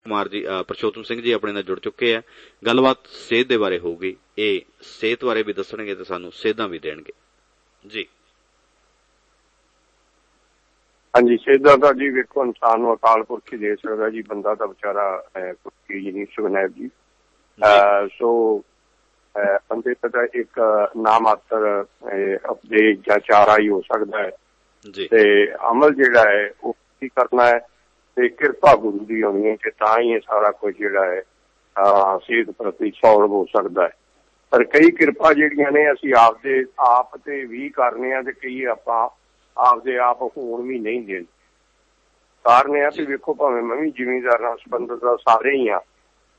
कुमार जी परशोतम सिंह जी अपने नाल जुड़ चुके हैं। गलबात सेहत दे बारे होगी, ये सेहत बारे भी दसणगे ते सानू सेधां भी देणगे जी। हाँ जी, सेहदा का जी वेखो इंसान नूं अकाल पुरख ही दे सकदा जी, बंदा तो बेचारा कुछ चीज नहीं। सुखनैब जी सो बंदे का एक नामात्र उपदेश या चारा ही हो सकता है ते अमल जिहड़ा है वो की करना है ते किरपा गुरु की होनी है कि तां ही सारा कुछ जिहड़ा है सेहत प्रति सॉल्व हो सकता है। पर कई किरपा जिहड़ियां ने असीं आपदे आप ते भी करने आ ते कई आपां आपदे आप होण भी नहीं देने। कारण यह कि वेखो भावें मैं भी जिमींदार नाल संबंधित सारे ही हाँ,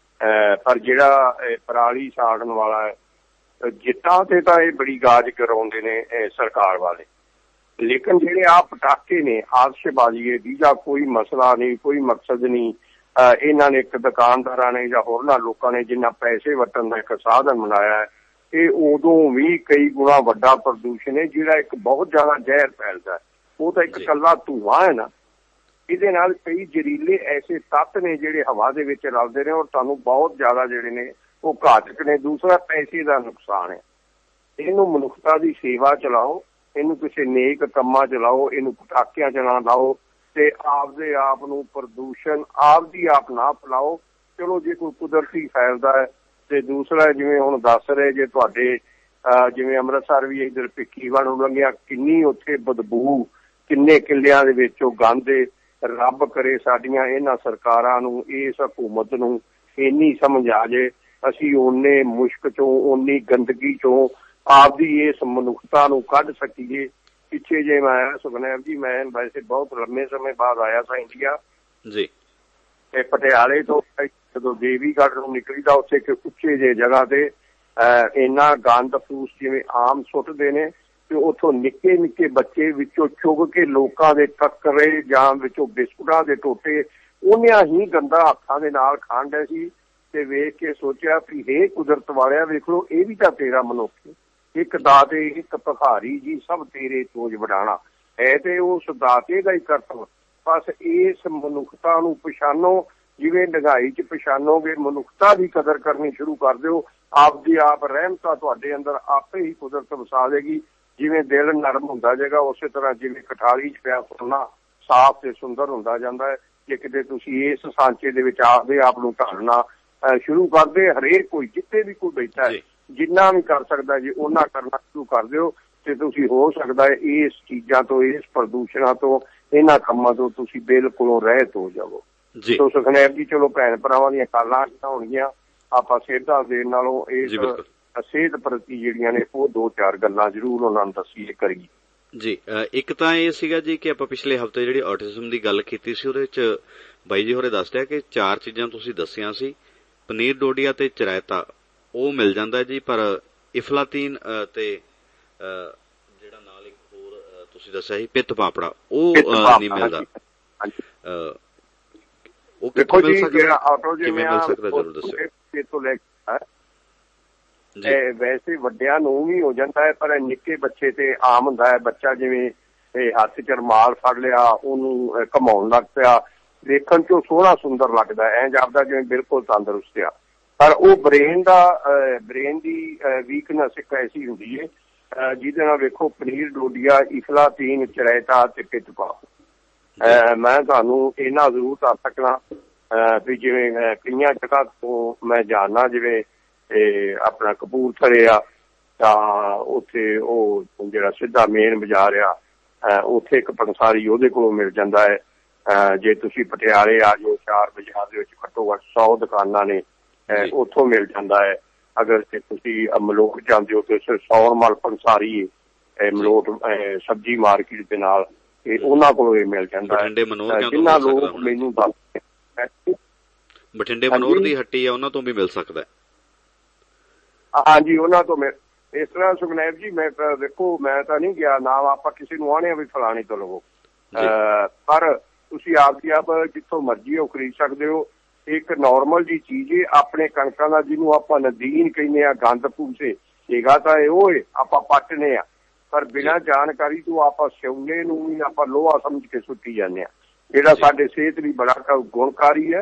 पर जिहड़ा पराली साड़न वाला है जिट्टां ते तां इह बड़ी गाज कराउंदे ने सरकार वाले, लेकिन जिहड़े आ पटाके ने आतिशबाजी दी कोई मसला नहीं, कोई मकसद नहीं। इन्हां ने एक दुकानदारां ने जां होरनां लोकां ने जिन्ना पैसे वटण दा एक साधन बनाया है, ये उदों भी कई गुणा वड्डा प्रदूषण है जिहड़ा एक बहुत ज्यादा जहर फैलदा है। वो तो एक कल्ला धुआं है ना, इहदे नाल कई जहरीले ऐसे तत्त ने जिहड़े हवा दे विच रलदे ने और तुहानूं बहुत ज्यादा जिहड़े ने वो घातक ने। दूसरा पैसे का नुकसान है। इनू मनुखता की सेवा चलाओ, इनू किसी नेक कम्मां चलाओ, इनू पटाकियां च ना लाओ ते आपदे आप नूं प्रदूषण आपदी आप ना फैलाओ। चलो जे कोई कुदरती फैलदा है ते दूसरा जिवें हुण दस रहे जे तुहाडे जिवें अमृतसर भी इधर भिक्खीवण लंघिया किन्नी उत्थे बदबू, किन्ने किल्लियां दे विच ओह गंद। रब करे साडियां इन्हां सरकारां नूं इस हुकूमत नूं इन्नी समझ आ जाए असीं ओने मुश्क चों ओनी गंदगी चों आपदी इस मनुखता नूं कढ सकीए। पिछे जे मैं सुखनैब जी मैं वैसे बहुत लंबे समय बाद आया था इंडिया जी, पटियाले तो जो देवीगढ़ नूं निकलीदा उत्थे एक उच्चे जे जगह ते इन्ना गंद फूस जिवें आम सुट्टदे ने ते उत्थों निक्के निक्के बच्चे विचों चुग के लोकां दे टक्करे जां विचों बिस्कुटां दे टोटे उन्नियां ही गंदा हत्थां दे नाल खाण डए सी ते वेख के सोचिया भी हे कुदरत वालिया वेख लो ये भी तां तेरा मनुख है, एक दाते एक भखारी जी सब तेरे चोज वडाणा है ते उस दाते दा ही करतव। बस इस मनुखता नूं पछाणो, जिवें डंगाई च पछाणोगे मनुखता की कदर करनी शुरू कर दिओ, आपदी आप रहमता तुहाडे अंदर आपे ही कुदरत वसा देगी। जिवें दिल नरम हुंदा जाएगा उस तरह जिवें कठारी च पिया सोना साफ ते सुंदर हुंदा जांदा है। जे किते तुसीं इस सांचे दे विच आपदे आप नूं ढालना शुरू कर दे, हरेक कोई जिथे भी कोई बैठा है जिन्ना भी कर सकदा जी उन्ना करना शुरू कर दिओ ते तुसीं हो सकदा है इस चीज़ां तो इस प्रदूषणां तो इन्हां कम्मां तो तुसीं बिल्कुल रहत हो जावो। तो सुखनैब जी चलो भैन भरावां दीयां गल्लां होणगीਆਂ, आपां सेहतां देण नालों इस सेहत प्रति जिहड़ियां ने वो दो चार गल्लां जरूर उन्हां नूं दस्सीए करिए जी। एक तां इह सीगा जी कि आपां पिछले हफ्ते जिहड़ी ऑटिज्म दी गल कीती सी ਉਹਦੇ ਚ ਬਾਈ ਜੀ ਹੋਰੇ ਦੱਸਦੇ ਕਿ चार चीज़ां ਤੁਸੀਂ ਦੱਸੀਆਂ ਸੀ, पनीर डोडिया ते चरायता ਉਹ ਮਿਲ ਜਾਂਦਾ ਜੀ, ਪਰ ਇਫਲਾਤੀਨ ਤੇ ਜਿਹੜਾ ਨਾਲ ਇੱਕ ਹੋਰ ਤੁਸੀਂ ਦੱਸਿਆ ਸੀ ਪਿੱਤ ਪਾਪੜਾ ਉਹ ਨਹੀਂ ਮਿਲਦਾ। ਉਹ ਕਿੱਥੋਂ ਮਿਲ ਸਕਦਾ, ਕਿਵੇਂ ਮਿਲ ਸਕਦਾ ਜ਼ਰੂਰ ਦੱਸਿਓ। वैसे वड्डियां नूं भी हो जाता है पर निक्के बच्चे ते आम हुंदा है। बच्चा जिवें हथ च रुमाल फड़ लिया उहनूं घुमाउण लग पिया, देखण चों सोहना सुंदर लगदा है, ऐं जापदा जिवें बिल्कुल तंदरुस्त आ, पर वो ब्रेन दी वीकनेस एक ऐसी हुंदी है जिहदे नाल वेखो पनीर डोडिया इफलातीन चरायता ते पित्त पाप मैं तुहानूं इन्ना जरूर दस सकना भी जिवें कईयां जगह तो मैं जानना जिवें अपना कपूरथले आ तां उत्थे ओह जिहड़ा सिद्धा मेन बाजार आ उत्थे एक पंसारी ओहदे कोलों मिल जांदा है। जे तुसीं पटियाले आ जाओ चार बाजार दे विच घट्टो घट्ट 100 दुकानां ने उत्थों मिल जाता है। अगर तुसीं मलोट जांदे हो तो सौरमल पंसारी मलोट सब्जी मार्केट के नाल उन्हां कोलों मिल जाता है। जिन्हां लोग मैनूं दस बठिंडे मनोर दी हट्टी है उन्हां तों भी मिल सकदा है। हाँ जी उन्हां तो मैं इस तरह सुखनैब जी मैं देखो मैं तो नहीं गया ना आप किसी नूं आने भी फलाने तो लवो, पर तुसीं आपदी आप जिथों मर्जी हो खरीद सकदे हो। एक नॉर्मल जी चीज है अपने कणकां दा जिन्हों आपां नदीन कहने आ गंद फूसे हेगा तां ओह आपां पट्टने आ, पर बिना जानकारी तो आपां सिउने नूं भी आपां लोहा समझ के सुट्टी जाने आ, जिहड़ा साडे सेहत लई बड़ा गुणकारी है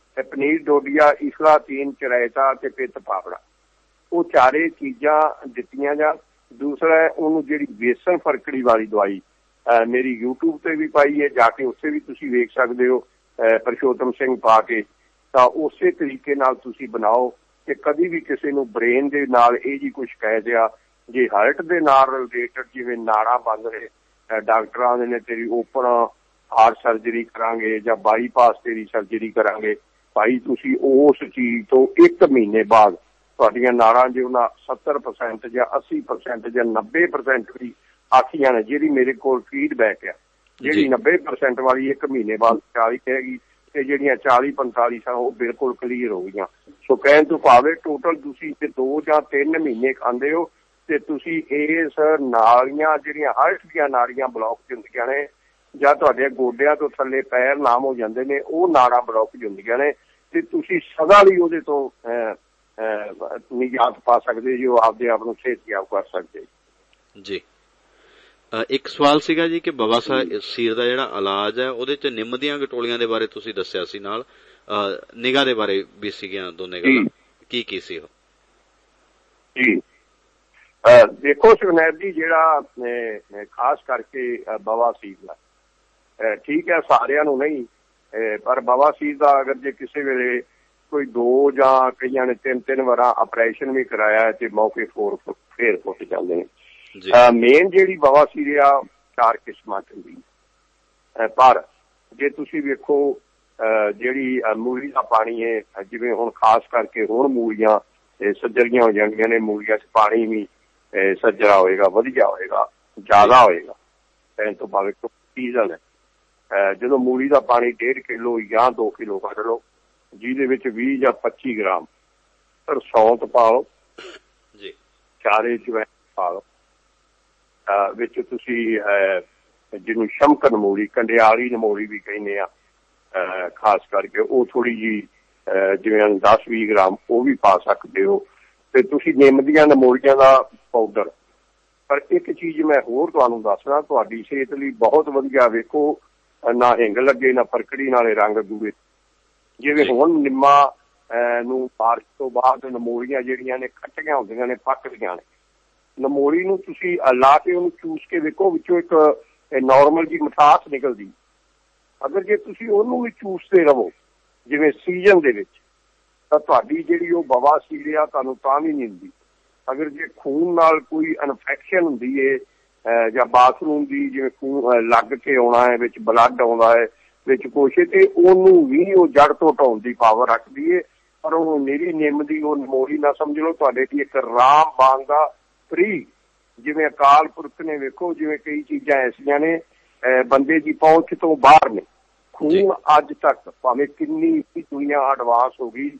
पनीर डोडिया, इस्लातीन, चरैता ते पित्त पापड़ा, वो चारे चीज़ां दित्तियां जा। दूसरा उन्होंने जिहड़ी बेसन फरकड़ी वाली दवाई मेरी यूट्यूब ते भी पाई है, जाके उत्थे भी तुसीं वेख सकदे हो परशोतम सिंह पा के। तां उस तरीके नाल तुसीं बनाओ कि कभी भी किसी नूं ब्रेन दे नाल इह जी कोई शिकायत आ, जे हार्ट दे नाल रिलेटेड जिवें नाड़ां बंद रहे, डॉक्टर आंदे ने तेरी ओपन हार्ट सर्जरी करांगे जां बाईपास तेरी सर्जरी करांगे, भाई तुसीं उस चीज़ तो 1 महीने बाद तुहाडीआं नाड़ां जे उन्हां 70% जां 80% जां 90% भी आखियां ने, जिहड़ी मेरे कोल फीडबैक है, जिहड़ी 90% वाली 1 महीने बाद 40 रहेगी ते जिहड़ियां 40-45 सन वो बिल्कुल क्लीयर हो गईयां। सो कहण तों भावें टोटल तुसीं ते 2 जां 3 महीने खांदे हो ते तुसीं इस नाड़ियां जिहड़ियां हार्ट दीआं नाड़ियां ब्लॉक हुंदियां ने जां तुहाडे गोड्डिਆਂ ਤੋਂ थल्ले पैर नाम हो जांदे ने, ਉਹ नाड़ां ब्लॉक हुंदियां ने ते तुसीं सदा ਲਈ ਉਹਦੇ ਤੋਂ निजात पा सकदे जो आपदे आप नूं सेहतयाब कर सकदे जी। एक सवाल सीगा जी कि बवा सीर ਦਾ ਜਿਹੜਾ ਇਲਾਜ ਹੈ ਉਹਦੇ ਚ ਨਿੰਮ ਦੀਆਂ ਗਟੋਲੀਆਂ ਦੇ ਬਾਰੇ ਤੁਸੀਂ ਦੱਸਿਆ ਸੀ, ਨਾਲ ਨਿਗਾਹ ਦੇ ਬਾਰੇ ਵੀ ਸੀਗੀਆਂ ਦੋਨੇ ਗੱਲਾਂ, ਕੀ ਸੀ ਉਹ ਜੀ? देखो सुखनैब जी, ਜਿਹੜਾ खास करके बवासीर ਦਾ ठीक है सारिਆਂ ਨੂੰ नहीं, पर बवासीर ਦਾ अगर जे किसी वेले कोई 2 ਜਾਂ ਕਈਆਂ ਨੇ 3 ਵਾਰ ਆਪਰੇਸ਼ਨ भी कराया है तो मौके फेर फुट जाते हैं। मेन जिहड़ी बवासीर आ 4 किस्मां च हुंदी, पर जे तुसीं वेखो जिहड़ी मूली का पानी है, जिवें हुण खास करके हुण मूलियां सज्जरियां हो जांदियां ने, मूलियां च पानी भी सज्जरा होएगा, वधिया होएगा, ज्यादा होएगा, कहण तों भावें सीजन है। जदों मूली का पानी 1.5 किलो या 2 किलो कढ लो, जिहदे विच 20 ਜਾਂ 25 ग्राम सरसौंत पा लो, चारे जवैन पा लो, विच तुसीं जिहनूं शमकन मूली, कंडियाली नमोली भी कहने आ, खास करके वो थोड़ी जी जिवें 10-20 ग्राम वो भी पा सकते हो। ते तुसीं निम दीआं नमोलियां दा पाउडर। पर एक चीज़ मैं होर तुहानूं दसदा, तुहाडी सेहत लई बहुत वधिया। वेखो ना हिंग लगे ना फरकड़ी, नाले रंग दूए। जिवें हुण निम्मा नूं बारिश तो बाद नमोलियां जिहड़ियां ने खट्टियां हुंदियां ने, पकदियां ने, नमोली नूं तुसीं ला के उहनूं चूस के वेखो, विचों एक नॉर्मल जी मिठास निकलदी। अगर जे तुसीं उहनूं भी चूसते रहो जिवें सीजन दे विच, तां तुहाडी जिहड़ी ओह बवासीर आ तुहानूं तां भी नहीं हुंदी। अगर जे खून नाल कोई इन्फैक्शन हुंदी है जां बाथरूम दी जिवें खून लग के आउणा है, विच ब्लड आउंदा है, विच कुछ, ते ओहनूं भी ओह जड़ तो हटाउण दी पावर रखदी है। पर ओह निरी निम दी ओह नमोली ना समझ लो, तुहाडे लई एक रामबाण दा फ्री, जिवें अकाल पुरख ने वेखो, जिवें कई चीज़ां ऐसियां ने बंदे दी पहुंच तो बाहर ने। खून अज तक भावें किन्नी दुनिया एडवांस हो गई,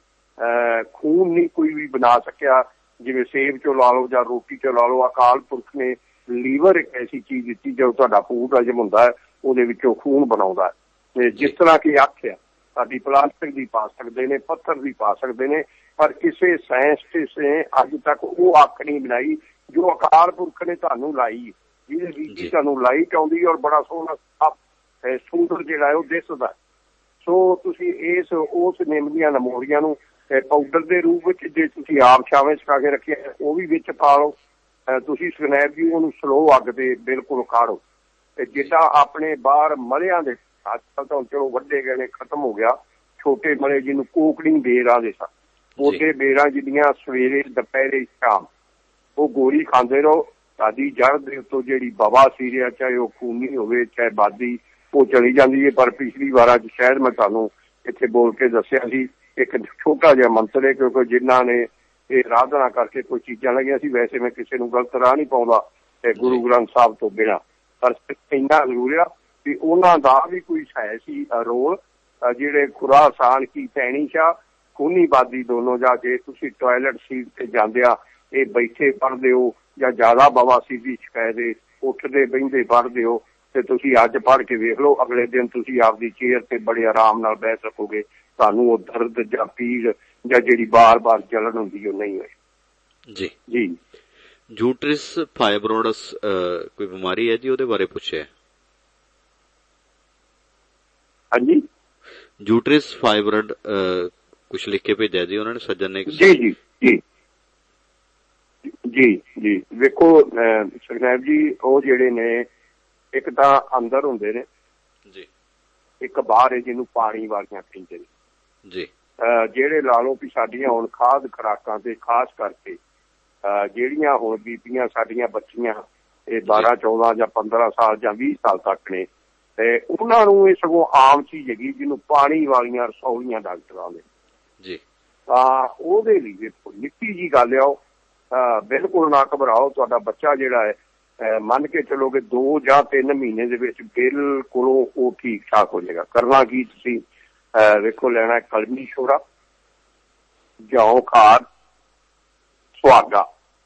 खून नहीं कोई भी बना सकिया। जिवें सेब चो ला लो जां रोटी चो ला लो, अकाल पुरख ने लीवर एक ऐसी चीज़ दित्ती जो तुहाडा फूड हजम हुंदा है, उहदे विचों खून बनाउंदा है। ते जिस तरह की अख है साडी प्लास्टिक दी पा सकदे ने, पत्थर दी पा सकदे ने, पर किसी साइंटिस्ट ने अज तक वो अख नहीं बनाई जो अकाल पुरख ने तुहानूं लाई, जिहदे विच तुहानूं लाइट आउंदी और बड़ा सोहना साफ सुंदर जिहड़ा है वो दिसदा। सो तुसीं इस उस निम दीआं नमोलियां नूं पाउडर के रूप में जे तुसीं आप छावें सुका के रखे वो भी विच पा लो। तुसीं सुखनैब जी उहनूं स्लो अग ते बिल्कुल काढ़ो, ते जिद्दां अपने बाहर मलियां दे अजकल तो चलो वड्डे गए ने, खत्म हो गया, छोटे मले जिन्हों कोकड़ी बेर आदे सन, ओडे बेरां जिहड़ियां सवेरे दुपहरे शाम वो गोली खांदे रहो, साडी जड़ दे उत्तों जिहड़ी बवासीर है, चाहे वो खूनी होवे चाहे बादी, वो चली जाती है। पर पिछली बार शायद मैं तुहानूं इत्थे बोल के दस्सिया सी, एक छोटा जिहा मंत्र है, क्योंकि जिन्हां ने ये आराधना करके कोई चीज़ां लगियां सी, वैसे मैं किसी नूं गलत राह नहीं पाउंदा गुरु ग्रंथ साहब तो बिना, पर इन्ना जरूर आ कि उन्हां दा भी कोई है सी रोल, जिहड़े खुरासान की पैणी शाह खूनी बादी दोनों जाके तुसीं टॉयलेट सीट ते जांदे आ, ये बैठे पढ़दे हो जां ज़्यादा बवासीर दी शिकायत है, उठदे बहिंदे पढ़दे हो, ते तुसीं अज पढ़ के वेख लो, अगले दिन तुसीं आपदी चेयर ते बड़े आराम नाल बैठ सकोगे, तुहानूं वो दर्द जां पीड़ जां जिहड़ी बार बार जलन हुंदी ओह नहीं होए। जी जी यूट्रिस फाइब्रोइड्स कोई बीमारी है जी, ਉਹਦੇ ਬਾਰੇ ਪੁੱਛਿਆ? ਹਾਂਜੀ, ਜੂਟਰਸ ਫਾਈਬਰਡ ਕੁਛ ਲਿਖ ਕੇ ਭੇਜਿਆ ਜੀ ਉਹਨਾਂ ਨੇ, ਸੱਜਣ ਨੇ। ਜੀ ਜੀ ਜੀ ਜੀ ਜੀ ਵੇਖੋ ਸੁਖਨੈਬ ਜੀ, ਉਹ ਜਿਹੜੇ ਨੇ ਇੱਕ ਤਾਂ ਅੰਦਰ ਹੁੰਦੇ ਨੇ ਜੀ, ਇੱਕ ਬਾਹਰ ਹੈ ਜਿਹਨੂੰ ਪਾਣੀ ਵਾਲੀਆਂ ਕਹਿੰਦੇ ਨੇ ਜੀ। ਜਿਹੜੇ ਲਾ ਲਓ ਵੀ ਸਾਡੀਆਂ ਹੁਣ ਖਾਦ ਖੁਰਾਕਾਂ ਤੇ ਖਾਸ ਕਰਕੇ ਜਿਹੜੀਆਂ ਹੁਣ ਬੀਬੀਆਂ ਸਾਡੀਆਂ ਬੱਚੀਆਂ ਇਹ 12 14 ਜਾਂ 15 ਸਾਲ ਜਾਂ 20 ਸਾਲ ਤੱਕ ਨੇ, ਤੇ ਉਹਨਾਂ ਨੂੰ ਇਹ ਸਗੋਂ ਆਮ ਚੀਜ਼ ਹੈਗੀ ਜਿਹਨੂੰ ਪਾਣੀ ਵਾਲੀਆਂ ਰਸੌਲੀਆਂ ਡਾਕਟਰਾਂ ਦੇ ਜੀ। ਤਾਂ ਉਹਦੇ ਲਈ ਵੇਖੋ ਨਿੱਕੀ ਜੀ ਗੱਲ ਆ, ਉਹ ਬਿਲਕੁਲ ਨਾ ਘਬਰਾਓ। ਤੁਹਾਡਾ ਬੱਚਾ ਜਿਹੜਾ ਹੈ ਮੰਨ ਕੇ ਚਲੋਗੇ 2 ਜਾਂ 3 ਮਹੀਨੇ ਦੇ ਵਿੱਚ ਬਿਲਕੁਲ ਉਹ ਠੀਕ ਠਾਕ ਹੋ ਜਾਏਗਾ। ਕਰਨਾ ਕੀ ਤੁਸੀਂ ਵੇਖੋ, ਲੈਣਾ ਕਲਮੀ ਸ਼ੋਰਾ, ਜੌਂ ਖਾਰ, ਸੁਹਾਗਾ,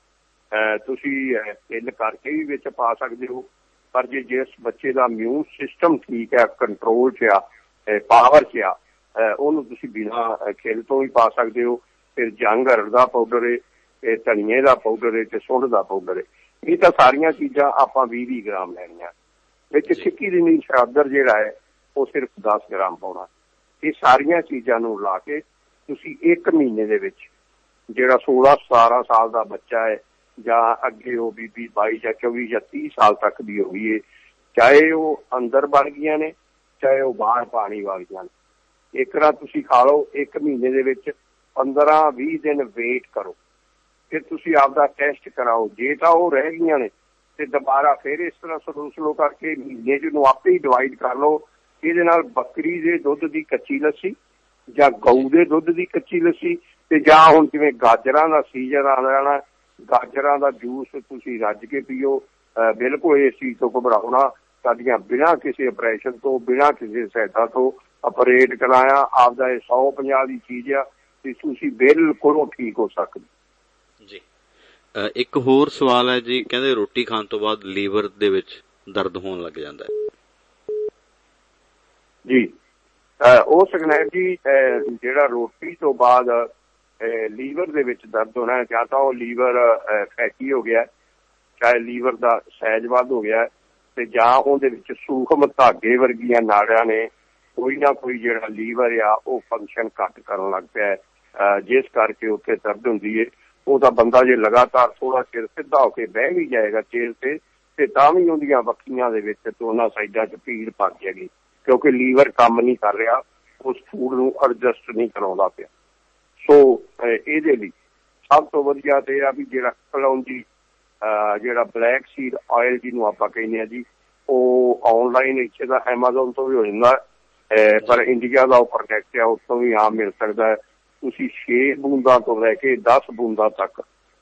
ਤੁਸੀਂ ਤਿੰਨ ਕਰਕੇ ਵੀ ਵਿੱਚ ਪਾ ਸਕਦੇ ਹੋ। ਪਰ ਜੇ ਜਿਸ ਬੱਚੇ ਦਾ ਇਮਿਊਨ ਸਿਸਟਮ ਠੀਕ ਹੈ, ਕੰਟਰੋਲ 'ਚ ਆ, ਪਾਵਰ 'ਚ ਆ, ਉਹਨੂੰ ਤੁਸੀਂ ਬਿਨਾਂ ਖਿਲ ਤੋਂ ਵੀ ਪਾ ਸਕਦੇ ਹੋ। ਫਿਰ ਜੰਗ ਹਰੜ ਦਾ ਪਾਊਡਰ ਹੈ, ਤੇ ਧਨੀਏ ਦਾ ਪਾਊਡਰ ਹੈ, ਤੇ ਸੁੰਢ ਦਾ ਪਾਊਡਰ ਹੈ। ਇਹ ਤਾਂ ਸਾਰੀਆਂ ਚੀਜ਼ਾਂ ਆਪਾਂ 20-20 ਗ੍ਰਾਮ ਲੈਣੀਆਂ। ਵਿੱਚ ਸਿੱਕੀ ਦੀ ਨੀ ਸ਼ਰਾਦਰ ਜਿਹੜਾ ਹੈ ਉਹ ਸਿਰਫ 10 ਗ੍ਰਾਮ ਪਾਉਣਾ। ਇਹ ਸਾਰੀਆਂ ਚੀਜ਼ਾਂ ਨੂੰ ਲਾ ਕੇ ਤੁਸੀਂ 1 ਮਹੀਨੇ ਦੇ ਵਿੱਚ ਜਿਹੜਾ 16-17 ਸਾਲ ਦਾ ਬੱਚਾ ਹੈ, ਜਾਂ ਅੱਗੇ ਉਹ ਬੀਬੀ 22 ਜਾਂ 24 ਜਾਂ 30 ਸਾਲ ਤੱਕ ਦੀ ਹੋ ਗਈ ਹੈ, ਚਾਹੇ ਉਹ ਅੰਦਰ ਬਣ ਗਈਆਂ ਨੇ ਚਾਹੇ ਉਹ ਬਾਹਰ ਪਾਣੀ ਵਾਲੀਆਂ ਨੇ, ਇੱਕ ਵਾਰ ਤੁਸੀਂ ਖਾ ਲਓ। 1 ਮਹੀਨੇ ਦੇ ਵਿੱਚ 15-20 ਦਿਨ ਵੇਟ ਕਰੋ, ਫਿਰ ਤੁਸੀਂ ਆਪਦਾ ਟੈਸਟ ਕਰਾਓ। ਜੇ ਤਾਂ ਉਹ ਰਹਿ ਗਈਆਂ ਨੇ ਤੇ ਦੁਬਾਰਾ ਫਿਰ ਇਸ ਤਰ੍ਹਾਂ ਸਲੋ ਕਰਕੇ ਮਹੀਨੇ 'ਚ ਨੂੰ ਆਪੇ ਹੀ ਡਿਵਾਈਡ ਕਰ ਲਓ। ਇਹਦੇ ਨਾਲ ਬੱਕਰੀ ਦੇ ਦੁੱਧ ਦੀ ਕੱਚੀ ਲੱਸੀ ਜਾਂ ਗਊ ਦੇ ਦੁੱਧ ਦੀ ਕੱਚੀ ਲੱਸੀ, ਤੇ ਜਾਂ ਹੁਣ ਜਿਵੇਂ ਗਾਜਰਾਂ ਦਾ ਸੀਜ਼ਨ ਆ ਜਾਣਾ, ਗਾਜਰਾਂ ਦਾ ਜੂਸ ਤੁਸੀਂ ਰੱਜ ਕੇ ਪੀਓ। ਬਿਲਕੁਲ ਇਸ ਚੀਜ਼ ਤੋਂ ਘਬਰਾਉਣਾ, ਸਾਡੀਆਂ ਬਿਨਾਂ ਕਿਸੇ ਆਪਰੇਸ਼ਨ ਤੋਂ, ਬਿਨਾਂ ਕਿਸੇ ਸਹਾਇਤਾ ਤੋਂ ਆਪਰੇਟ ਕਰਾਇਆ ਆਪਦਾ ਇਹ 150 ਦੀ ਚੀਜ਼ ਆ, ਤੇ ਤੁਸੀਂ ਬਿਲਕੁਲ ਠੀਕ ਹੋ ਸਕਦੇ ਜੀ। ਇੱਕ ਹੋਰ ਸਵਾਲ ਹੈ ਜੀ, ਕਹਿੰਦੇ ਰੋਟੀ ਖਾਣ ਤੋਂ ਬਾਅਦ ਲੀਵਰ ਦੇ ਵਿੱਚ ਦਰਦ ਹੋਣ ਲੱਗ ਜਾਂਦਾ ਹੈ ਜੀ। ਉਹ ਸੁਖਨੈਬ ਜੀ, ਜਿਹੜਾ ਰੋਟੀ ਤੋਂ ਬਾਅਦ ਲੀਵਰ ਦੇ ਵਿੱਚ ਦਰਦ ਹੋਣਾ ਹੈ, ਜਾਂ ਤਾਂ ਉਹ ਲੀਵਰ ਫੈਟੀ ਹੋ ਗਿਆ, ਚਾਹੇ ਲੀਵਰ ਦਾ ਸਾਈਜ਼ ਵੱਧ ਹੋ ਗਿਆ, ਤੇ ਜਾਂ ਉਹਦੇ ਵਿੱਚ ਸੂਖਮ ਧਾਗੇ ਵਰਗੀਆਂ ਨਾੜਾਂ ਨੇ, ਕੋਈ ਨਾ ਕੋਈ ਜਿਹੜਾ ਲੀਵਰ ਆ ਉਹ ਫੰਕਸ਼ਨ ਘੱਟ ਕਰਨ ਲੱਗ ਪਿਆ, ਜਿਸ ਕਰਕੇ ਉੱਥੇ ਦਰਦ ਹੁੰਦੀ ਹੈ। ਉਹਦਾ ਬੰਦਾ ਜੇ ਲਗਾਤਾਰ ਥੋੜਾ ਚਿਰ ਸਿੱਧਾ ਹੋ ਕੇ ਬਹਿ ਵੀ ਜਾਏਗਾ ਚੇਅਰ ਤੇ ਤਾਂ ਵੀ ਉਹਦੀਆਂ ਵੱਖੀਆਂ ਦੇ ਵਿੱਚ ਤੇ ਉਹਨਾਂ ਸਾਈਡਾਂ 'ਚ ਪੀੜ ਪਾ ਜਾਏਗੀ, ਕਿਉਂਕਿ ਲੀਵਰ ਕੰਮ ਨਹੀਂ ਕਰ ਰਿਹਾ, ਉਸ ਫੂਡ ਨੂੰ ਐਡਜਸਟ ਨਹੀਂ ਕਰਾਉਂਦਾ ਪਿਆ। ਸੋ ਇਹਦੇ ਲਈ ਸਭ ਤੋਂ ਵਧੀਆ ਤੇ ਆ ਵੀ ਜਿਹੜਾ ਕਲੌਂਜੀ, ਜਿਹੜਾ ਬਲੈਕ ਸੀਡ ਆਇਲ ਜਿਹਨੂੰ ਆਪਾਂ ਕਹਿੰਦੇ ਹਾਂ ਜੀ, ਉਹ ਆਨਲਾਈਨ ਇੱਥੇ ਦਾ ਐਮਾਜ਼ੋਨ ਤੋਂ ਵੀ ਹੋ ਜਾਂਦਾ, ਪਰ ਇੰਡੀਆ ਦਾ ਉਹ ਪ੍ਰੋਡਕਟ ਆ, ਉੱਥੋਂ ਵੀ ਆਮ ਮਿਲ ਸਕਦਾ ਹੈ। ਤੁਸੀਂ 6 ਬੂੰਦਾਂ ਤੋਂ ਲੈ ਕੇ 10 ਬੂੰਦਾਂ ਤੱਕ